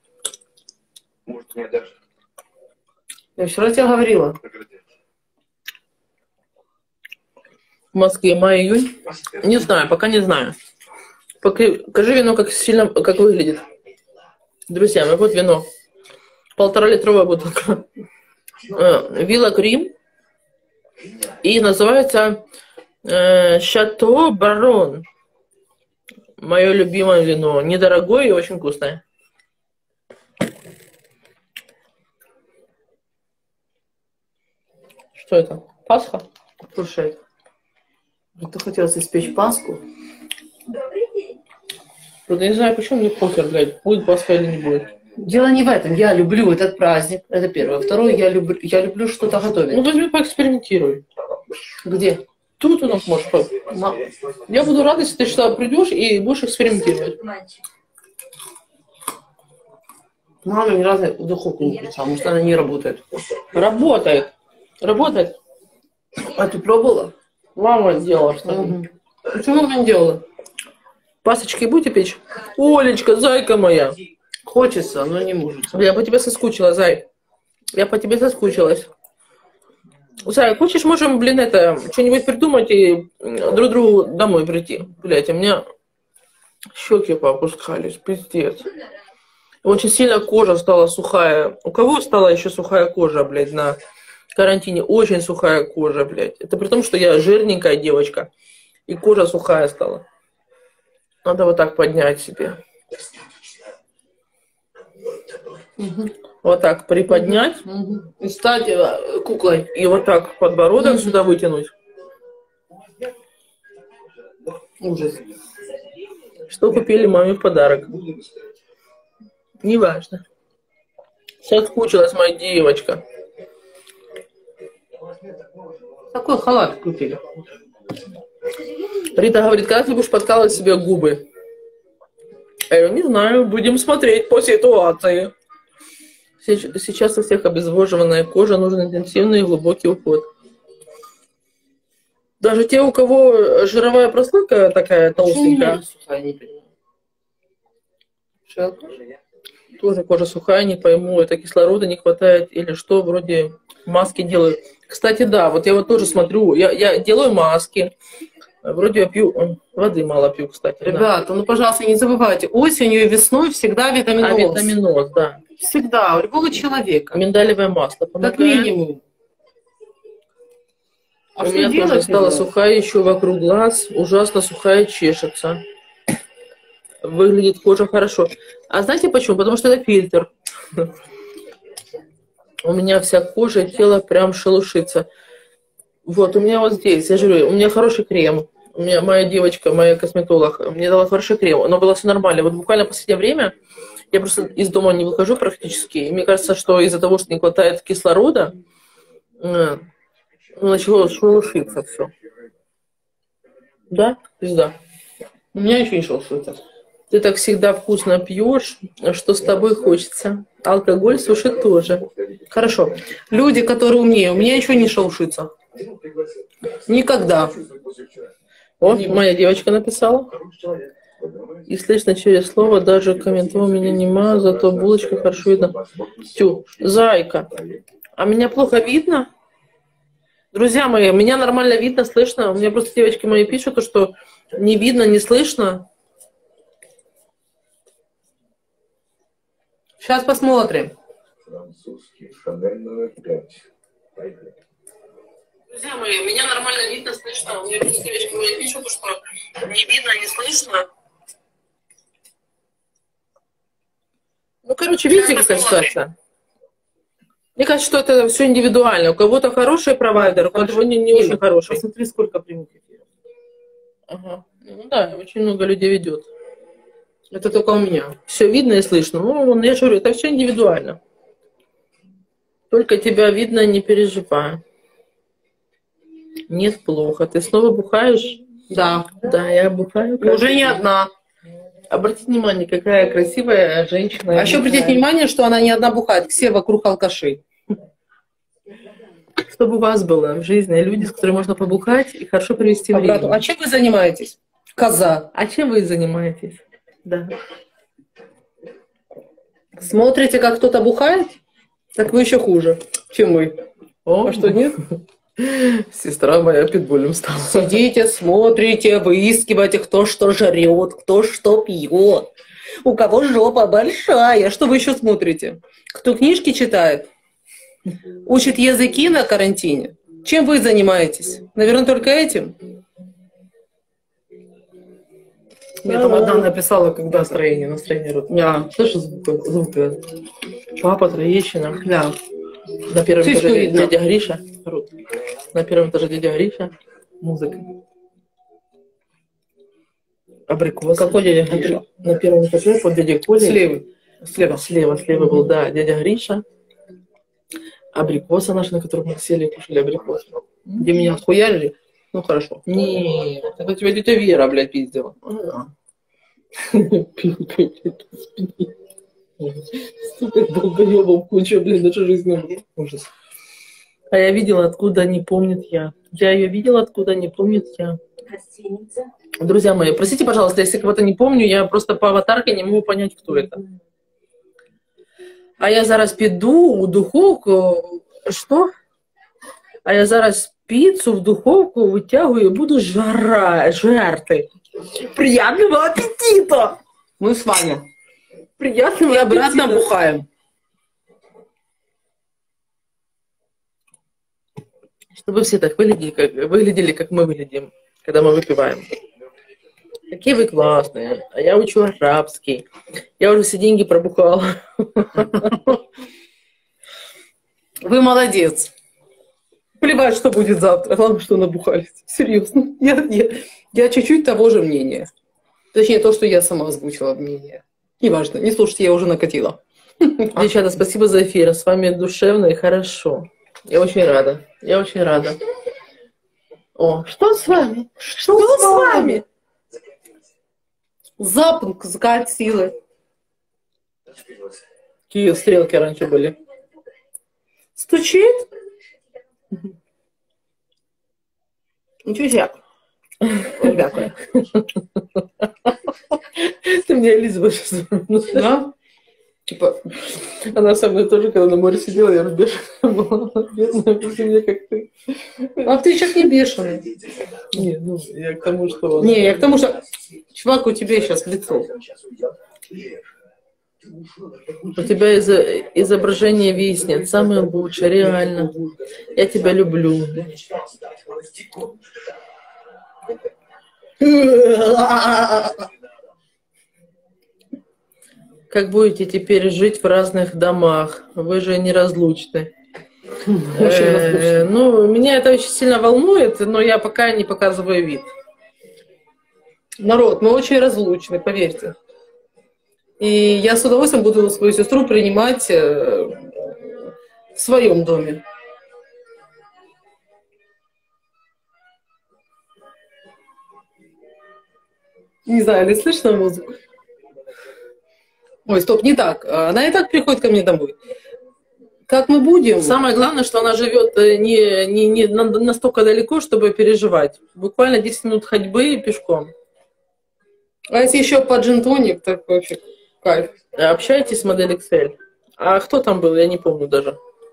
Я вчера тебе говорила. В Москве май-июнь? Не знаю, пока не знаю. Пока- Покажи вино, как сильно, как выглядит. Друзья, ну вот вино. Полтора литровая бутылка. Э, Вилла Крим. И называется э, Шато Барон. Мое любимое вино. Недорогое и очень вкусное. Что это? Пасха? Слушай, ты хотелось испечь Пасху? Вот я не знаю, почему мне похер, блядь, будет Пасха или не будет. Дело не в этом. Я люблю этот праздник. Это первое. Второе, я люблю, я люблю что-то Ну, готовить. возьми, поэкспериментируй. Где? Тут у нас можешь... по- Ма- Я буду рада, если ты сюда придешь и будешь экспериментировать. Мама ни разу в духовку не включала, может, она не работает. Работает. Работает. А ты пробовала? Мама сделала что-то. Мгм. Почему она не делала? Пасочки будете печь? Олечка, зайка моя. Хочется, но не может. Я по тебе соскучила, зай. Я по тебе соскучилась. Зай, хочешь, можем, блин, это, что-нибудь придумать и м, друг другу домой прийти. Блять, у меня щеки поопускались, пиздец. Очень сильно кожа стала сухая. У кого стала еще сухая кожа, блядь, на карантине? Очень сухая кожа, блядь. Это при том, что я жирненькая девочка. И кожа сухая стала. Надо вот так поднять себе. Мгм. Вот так приподнять. Мгм. И стать э, куклой. И вот так подбородок Мгм. сюда вытянуть. Ужас. Что купили маме в подарок? Неважно. Соскучилась моя девочка. Такой халат купили. Рита говорит, когда ты будешь подкалывать себе губы? Я говорю, не знаю, будем смотреть по ситуации. Сеч- Сейчас у всех обезвоживанная кожа, нужен интенсивный и глубокий уход. Даже те, у кого жировая прослойка такая толстенькая, Сухая, не понимаю. Что? тоже кожа сухая, не пойму, это кислорода не хватает или что, вроде маски делаю. Кстати, да, вот я вот тоже смотрю, я, я делаю маски, вроде я пью, м, воды мало пью, кстати. да. Ребята, ну, пожалуйста, не забывайте, осенью и весной всегда витаминоз. А витаминоз, да. Всегда, у любого человека. Миндалевое масло Как помогает. минимум. А У что меня тоже делать стала надо? сухая еще вокруг глаз, ужасно сухая, чешется. Выглядит кожа хорошо. А знаете почему? Потому что это фильтр. У меня вся кожа и тело прям шелушится. Вот, у меня вот здесь, я же говорю, у меня хороший крем. У меня моя девочка, моя косметолог, мне дала хороший крем. Но было все нормально. Вот буквально в последнее время я просто из дома не выхожу практически. И мне кажется, что из-за того, что не хватает кислорода, э, начало шелушиться все. Да? Пизда. У меня еще не шелушится. Ты так всегда вкусно пьешь, что с тобой хочется. Алкоголь сушит тоже. Хорошо. Люди, которые умнее, у меня еще не шелушится. Никогда. О, моя девочка написала. И слышно через слово, даже комментов у меня нема, зато булочка хорошо видно. Тю, зайка. А меня плохо видно? Друзья мои, меня нормально видно, слышно. У меня просто девочки мои пишут, что не видно, не слышно. Сейчас посмотрим. Французский Шанель номер пять. Поехали. Друзья мои, меня нормально видно, слышно. У меня просто девочки мои пишут, что не видно, не слышно. Ну, короче, видите, какая ситуация? Мне кажется, что это все индивидуально. У кого-то хороший провайдер, у кого-то не, не очень хороший. Посмотри, сколько прямых эфиров. Ага. Ну да, очень много людей ведет. Это только у меня. Все видно и слышно. Ну, я же говорю, это все индивидуально. Только тебя видно, не переживай. Нет, плохо. Ты снова бухаешь? Да. Да, я бухаю. И уже не одна. Обратите внимание, какая красивая женщина. А еще обратите внимание, что она не одна бухает. Все вокруг алкашей. Чтобы у вас было в жизни люди, с которыми можно побухать и хорошо провести А, брату, время. а чем вы занимаетесь? Коза. А чем вы занимаетесь? Да. Смотрите, как кто-то бухает? Так вы еще хуже, чем мы. О, А что, нет? Сестра моя питбулем стала. Сидите, смотрите, выискиваете, кто что жрет, кто что пьет. У кого жопа большая. Что вы еще смотрите? Кто книжки читает? Учит языки на карантине? Чем вы занимаетесь? Наверное, только этим? Мне там одна написала, когда настроение, настроение рот. Да, слышишь звук? звук? Папа, Троещина. Да. На первом Сиську этаже видно. дядя Гриша. Рот. На первом этаже дядя Гриша. Музыка. Абрикос. Какой дядя Гриша? На первом этаже под дядей Колей. Слева. Слева, слева, слева был, да, дядя Гриша. Абрикоса наша, на котором мы сели и кушали абрикос. Где меня отхуярили? Ну, хорошо. Нет, это тебя тетя Вера, блядь, пиздила. Сука, долбоёбом куча, блин, даже жизнь не было. Ужас. А я видела, откуда не помнит я. Я ее видела, откуда не помнит я. Гостиница. Друзья мои, простите, пожалуйста, если кого-то не помню, я просто по аватарке не могу понять, кто это. А я зараз піду у духовку. Що? А я зараз піцу в духовку витягую і буду жара, жерти. Приятного аппетита! Мы с вами. Приятного И обратно аппетита! бухаем. Чтобы все так выглядели как, выглядели, как мы выглядим, когда мы выпиваем. Какие вы классные. А я учу арабский. Я уже все деньги пробухала. Вы молодец. Плевать, что будет завтра. Главное, что набухались. Серьезно. Я, я, я чуть-чуть того же мнения. Точнее, то, что я сама озвучила мнение. Неважно. Не слушайте, я уже накатила. Девчата, спасибо за эфир. С вами душевно и хорошо. Я очень рада. Я очень рада. О, что с вами? Что, Что с вами? Запуск силы. Какие стрелки раньше были? Стучит? Ничего себе. Ребята. Ты мне Элиза больше вспомнила. Да? Типа, она со мной тоже, когда на море сидела, я разбежала была. Бедная, после меня как ты. А ты сейчас не бешеный. Не, ну, я к тому, что... Не, я к тому, что чувак у тебя сейчас в лицо. У тебя из изображение виснет. Самое лучшее, реально. Я тебя люблю. Как будете теперь жить в разных домах? Вы же неразлучны. Э, Ну, меня это очень сильно волнует, но я пока не показываю вид. Народ, мы очень разлучны, поверьте. И я с удовольствием буду свою сестру принимать э, в своем доме. Не знаю, ли слышно музыку? Ой, стоп, не так. Она и так приходит ко мне домой. Как мы будем? Самое главное, что она живет не, не, не на- настолько далеко, чтобы переживать. Буквально десять минут ходьбы пешком. А если еще по джин-тоник, так вообще кайф. Общайтесь с модель икс эль. А кто там был, я не помню даже.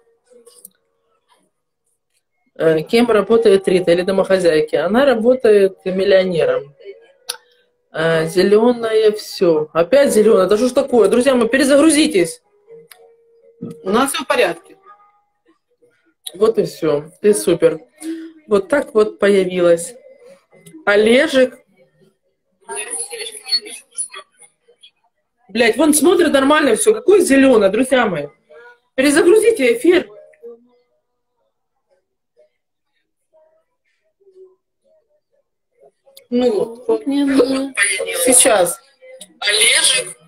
Э, Кем работает Рита или домохозяйки? Она работает миллионером. Зеленое все. Опять зеленое. Да что ж такое? Друзья мои, перезагрузитесь. У нас все в порядке. Вот и все. Ты супер. Вот так вот появилась. Олежик. Блять, вон смотрит нормально все. Какое зеленое, друзья мои. Перезагрузите эфир. Ну, вот не надо. Сейчас. Олежик.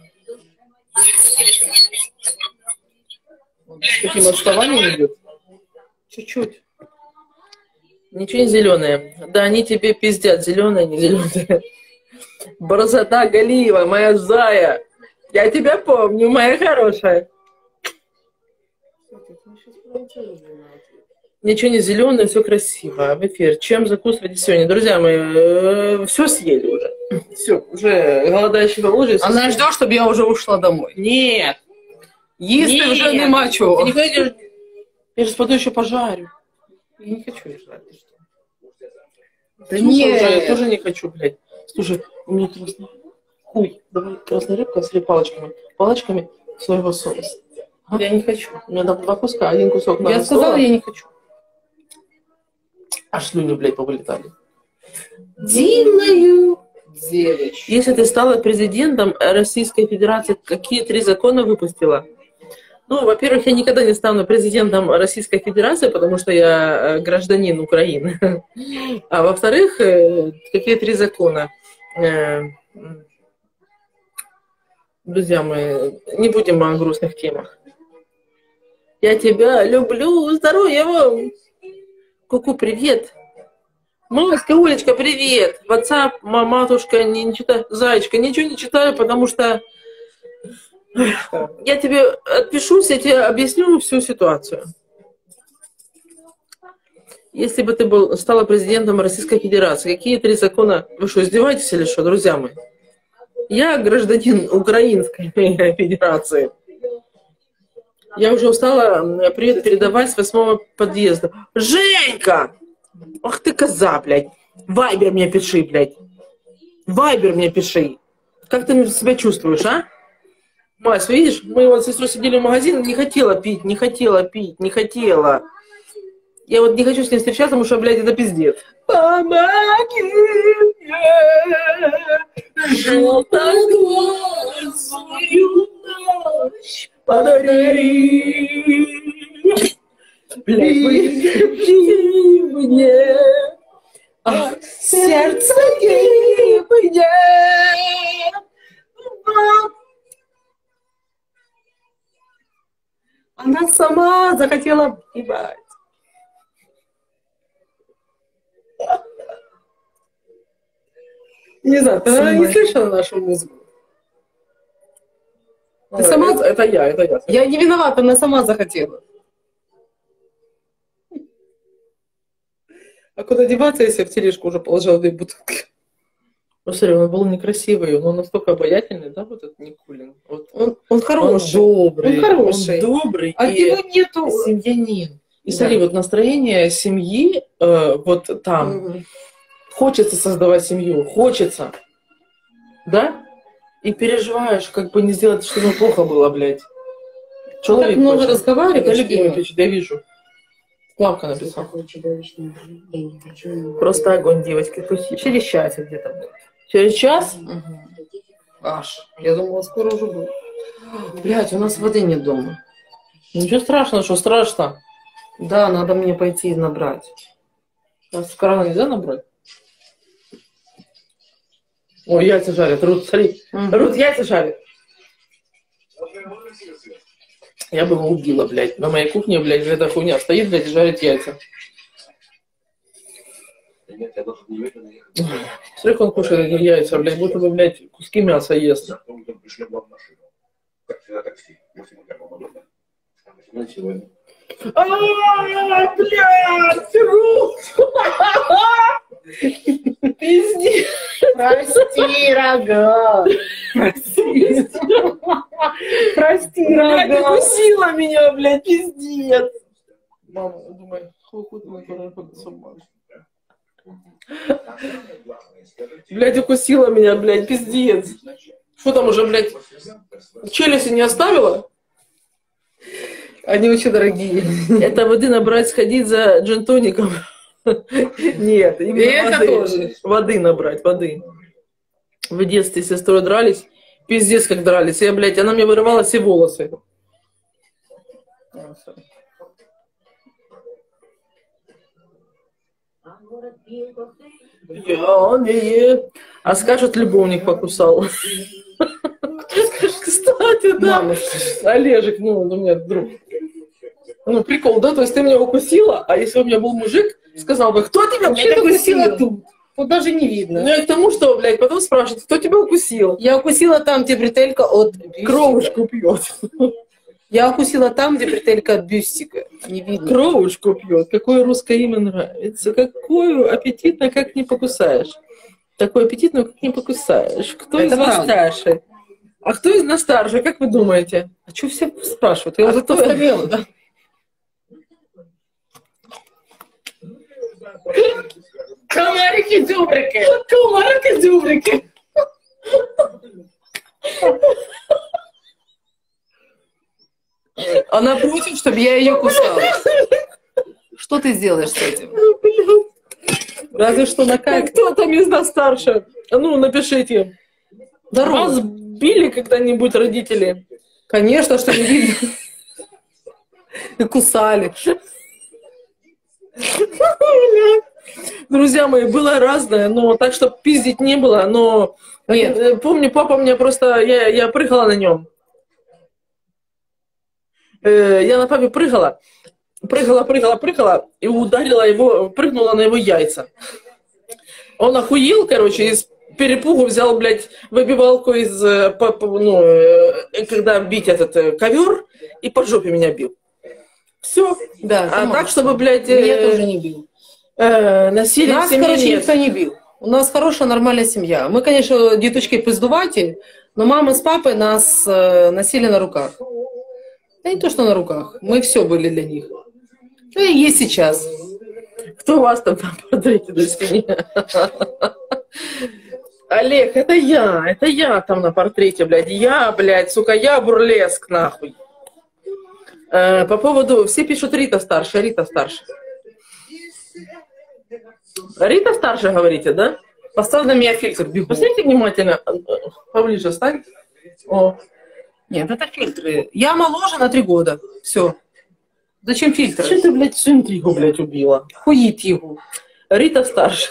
С каким отставанием идет? Чуть-чуть. Ничего не зеленое. Да, они тебе пиздят. Зеленое, не зеленое. Борзота Галиева, моя зая. Я тебя помню, моя хорошая. Ничего не зеленое, все красиво. В эфир. Чем закусывать сегодня? Друзья мои, все съели уже. Все, уже голодающего ужаса. Она ждет, чтобы я уже ушла домой. Нет. Если Нет. уже нема чего. Ты не хочешь? Я же потом еще пожарю. Я не хочу их жрать. Да нет. Уже, я тоже не хочу, блядь. Слушай, у меня красный хуй. Давай красная рыбка с палочками. Палочками своего соуса. А? Я не хочу. У меня там два куска, один кусок на Я сказала, я не хочу. Аж слюни, блядь, повылетали. Дивную девочку. Если ты стала президентом Российской Федерации, какие три закона выпустила? Ну, во-первых, я никогда не стану президентом Российской Федерации, потому что я гражданин Украины. А во-вторых, какие три закона? Друзья мои, не будем о грустных темах. Я тебя люблю, здоровья вам! Ку-ку, привет! Маська, Олечка, привет! WhatsApp, матушка, не, не читаю, зайчка, ничего не читаю, потому что я тебе отпишусь, я тебе объясню всю ситуацию. Если бы ты был, стала президентом Российской Федерации, какие три закона? Вы что, издеваетесь или что, друзья мои? Я гражданин Украинской Федерации. Я уже устала привет передавать с восьмого подъезда. Женька! Ах ты коза, блядь. Вайбер мне пиши, блядь. Вайбер мне пиши. Как ты себя чувствуешь, а? Мась, видишь, мы вот с сестрой сидели в магазине, не хотела пить, не хотела пить, не хотела. Я вот не хочу с ней встречаться, потому что, блядь, это пиздец. Помоги мне, желтоглазую ночь подари. Привези мне, а сердце гибнет. Она сама захотела ебать. Не знаю, ты наверное, не слышала нашу музыку? Ты сама... Это, это я, это я. Я не виновата, она сама захотела. А куда деваться, если в тележку уже положила две бутылки? Ну, смотри, он был некрасивый, но он настолько обаятельный, да, вот этот Никулин. Вот он, он хороший. Он добрый. Он хороший. Он добрый. А и его нету. Семьянин. И смотри, да. Вот настроение семьи, э, вот там, угу. Хочется создавать семью, хочется, да? И переживаешь, как бы не сделать, чтобы плохо было, блядь. Человек так много разговариваешь. Это любимый пишет, я вижу. Славка написал. Такое чудовищное. Я не хочу. Просто огонь, девочки. Спасибо. Через час где-то будет. Через час? Мгм. Аж. Я думала, скоро уже будет. Блядь, у нас воды нет дома. Ничего страшного, что страшно. Да, надо мне пойти набрать. А с крана нельзя набрать? Ой, яйца жарят. Рут, смотри. Мгм. Рут, яйца жарит. Я бы его убила, блядь. На моей кухне, блядь, эта хуйня стоит, блядь, и жарит яйца. Смотри, как он кушает эти яйца, блядь, будто бы, блядь, куски мяса ест. А, блядь, Рут! Пиздец. Прости, рога. Прости. Прости, Блядь, рога. укусила меня, блядь, пиздец. Мама, думаю, хуй на собаку. Блядь, укусила меня, блядь, пиздец. Что там уже, блядь, челюсти не оставила? Они очень дорогие. Это воды набрать, сходить за джин-тоником. Нет, именно И это воды. тоже. Воды набрать, воды. В детстве с сестрой дрались. Пиздец, как дрались. Я, блядь, она мне вырывала все волосы. Я не... А скажут, любовник покусал. Кстати, да. Мама. Олежек, ну, у меня друг. Ну, прикол, да? То есть ты меня укусила, а если у меня был мужик, сказал бы, кто тебя, блядь, Я укусила укусил? тут. Вот даже не видно. Ну, я к тому, что, блядь, потом спрашивают, кто тебя укусил? Я укусила там, где бретелька от бюстика. Кровушку пьет. Я укусила там, где бретелька от бюстика. Не видно. Кровушку пьет. Какое русское имя нравится? Какое аппетитно, как не покусаешь. Такое аппетитно, как не покусаешь. Кто Это из вас правда. старше? А кто из нас старше, как вы думаете? А что все спрашивают? Я А уже кто то... старела, да? Комарики-дюбрики! Комарики-дюбрики! Она против, чтобы я ее кусала. Что ты сделаешь с этим? Разве что на как. Кто там из нас старше? А ну, напишите. Здорово. Вас били когда-нибудь родители? Конечно, что не видно. И кусали. Друзья мои, было разное, но так, что пиздить не было, но... Нет. э, Помню, папа мне просто... Я, я прыгала на нем. Э, Я на папе прыгала. Прыгала, прыгала, прыгала и ударила его, прыгнула на его яйца. Он охуел, короче, из перепугу взял, блядь, выбивалку из... э, по- по- Ну, э, когда бить этот э, ковер, и по жопе меня бил. Все. Да, А сама. так, чтобы, блядь... э, Меня тоже не бил. э, насилие в Нас, семье короче, нет. никто не бил. У нас хорошая, нормальная семья. Мы, конечно, деточки пиздуватели, но мама с папой нас э, носили на руках. Да не то, что на руках. Мы все были для них. Ну и есть сейчас. Кто у вас там на портрете на стене? Олег, это я, это я там на портрете, блядь. Я, блядь, сука, я бурлеск, нахуй. Э, по поводу... Все пишут Рита старше, Рита старше. Рита старше, говорите, да? Поставь на меня фильтр, бегу. Посмотрите внимательно. Поближе стань. О. Нет, это фильтры. Я моложе на три года. Все. Зачем фильтры? Что ты, блядь, всю интригу, блядь, убила? Хуит его. Рита старше.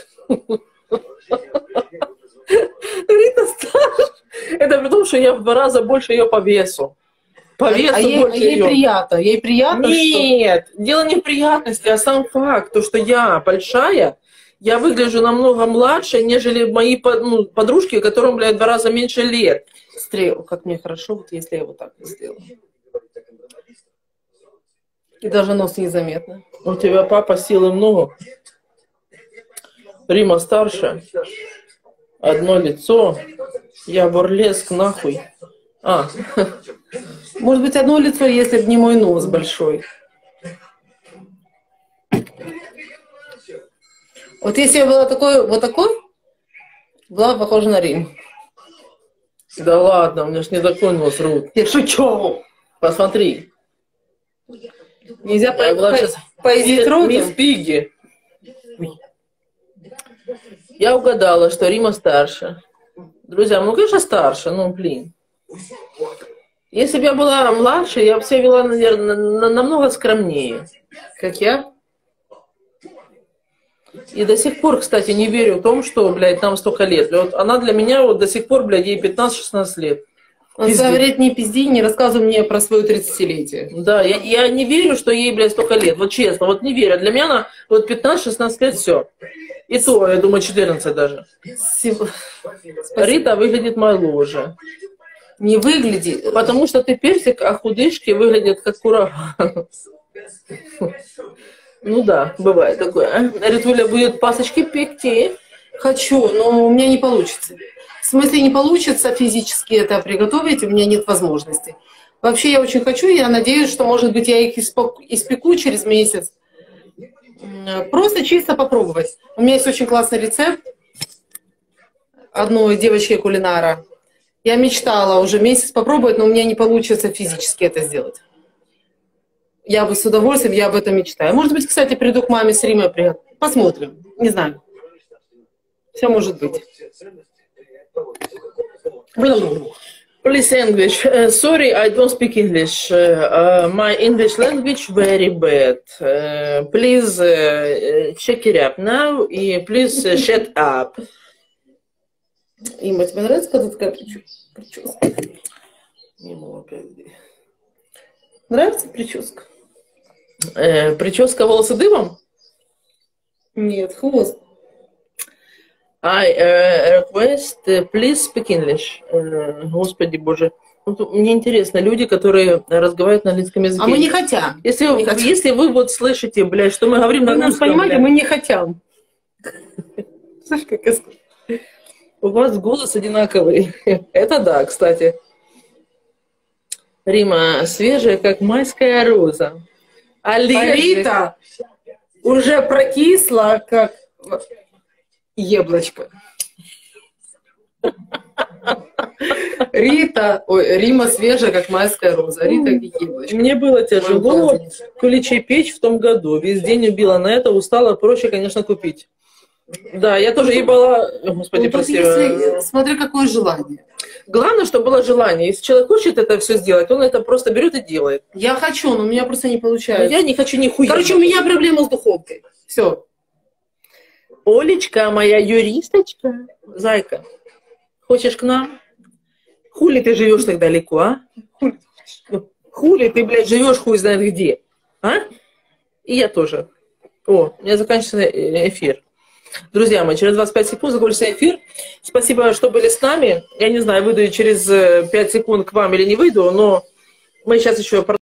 Рита старше. Это при том, что я в два раза больше ее по весу. По весу А ей, больше ей ее. приятно. Ей приятно, что... Нет, дело не в приятности, а сам факт, то, что я большая, я выгляжу намного младше, нежели мои по- ну, подружки, которым, блядь, в два раза меньше лет. Стрел, как мне хорошо, вот если я вот так сделаю. И даже нос незаметно. У тебя папа силы много. Рима старше. Одно лицо. Я бурлеск, нахуй. А, Может быть, одно лицо, если бы не мой нос большой. Вот если я была такой, вот такой, была бы похожа на Рим. да ладно, у меня ж не такой нос, Рут. Я шучу. Посмотри. Нельзя Я была поехать. сейчас Поездить Мисс роду? Пигги. Я угадала, что Рима старше. Друзья, ну, конечно, старше, ну, блин. Если бы я была младше, я бы себя вела, наверное, на- намного скромнее. Как я? И до сих пор, кстати, не верю в том, что, блядь, нам столько лет. Вот она для меня вот до сих пор, блядь, ей пятнадцать-шестнадцать лет. Он Пиздец. говорит, не пизди, не рассказывай мне про свое тридцатилетие. Да, я, я не верю, что ей, блядь, столько лет. Вот честно, вот не верю. Для меня она вот пятнадцать-шестнадцать лет, все. И то, я думаю, четырнадцать даже. Спасибо. Рита выглядит моложе. Не выгляди. Потому что ты персик, а худышки выглядят как ураган. Ну да, бывает такое. А? Ритуля будет пасочки пекти. Хочу, но у меня не получится. В смысле не получится физически это приготовить, у меня нет возможности. Вообще я очень хочу, я надеюсь, что, может быть, я их испек- испеку через месяц. М, Просто чисто попробовать. У меня есть очень классный рецепт одной девочки-кулинара. Я мечтала уже месяц попробовать, но у меня не получится физически это сделать. Я бы с удовольствием, я об этом мечтаю. Может быть, кстати, приду к маме с Римой, при- посмотрим. Не знаю. Все может быть. Please English. Uh, sorry, I don't speak English. Uh, uh, my English language very bad. Uh, please uh, check it up now. И please uh, shut up. Има, тебе нравится, когда такая причу- прическа? Нравится прическа? Э, прическа волосы дымом? Нет, хвост. I uh, request, uh, please speak English. Uh, Господи боже. Вот мне интересно, люди, которые разговаривают на английском языке. А мы не хотим. Если, не хотим. если вы вот слышите, блядь, что мы говорим на Вы нас русском, понимаете, блядь, мы не хотим. Слышь, как я сказала? у вас голос одинаковый. Это да, кстати. Рима свежая, как майская роза. А Лиза- Рита уже прокисла, как яблочко. Рита, ой, Рима свежая, как майская роза. Рита, как яблочко. Мне было тяжело Ой, куличей печь в том году. Весь день убила на это, устала, проще, конечно, купить. Да, я тоже ебала... Господи, Ну, тут прости. если, смотри, какое желание. Главное, чтобы было желание. Если человек хочет это все сделать, он это просто берет и делает. Я хочу, но у меня просто не Но получается. я не хочу нихуя. Короче, у меня проблема с духовкой. Все. Олечка, моя юристочка. Зайка, хочешь к нам? Хули ты живешь так далеко, а? Хули, хули ты, блядь, живешь хуй знает где. А? И я тоже. О, у меня заканчивается эфир. Друзья мои, через двадцать пять секунд закончится эфир. Спасибо, что были с нами. Я не знаю, выйду я через пять секунд к вам или не выйду, но мы сейчас еще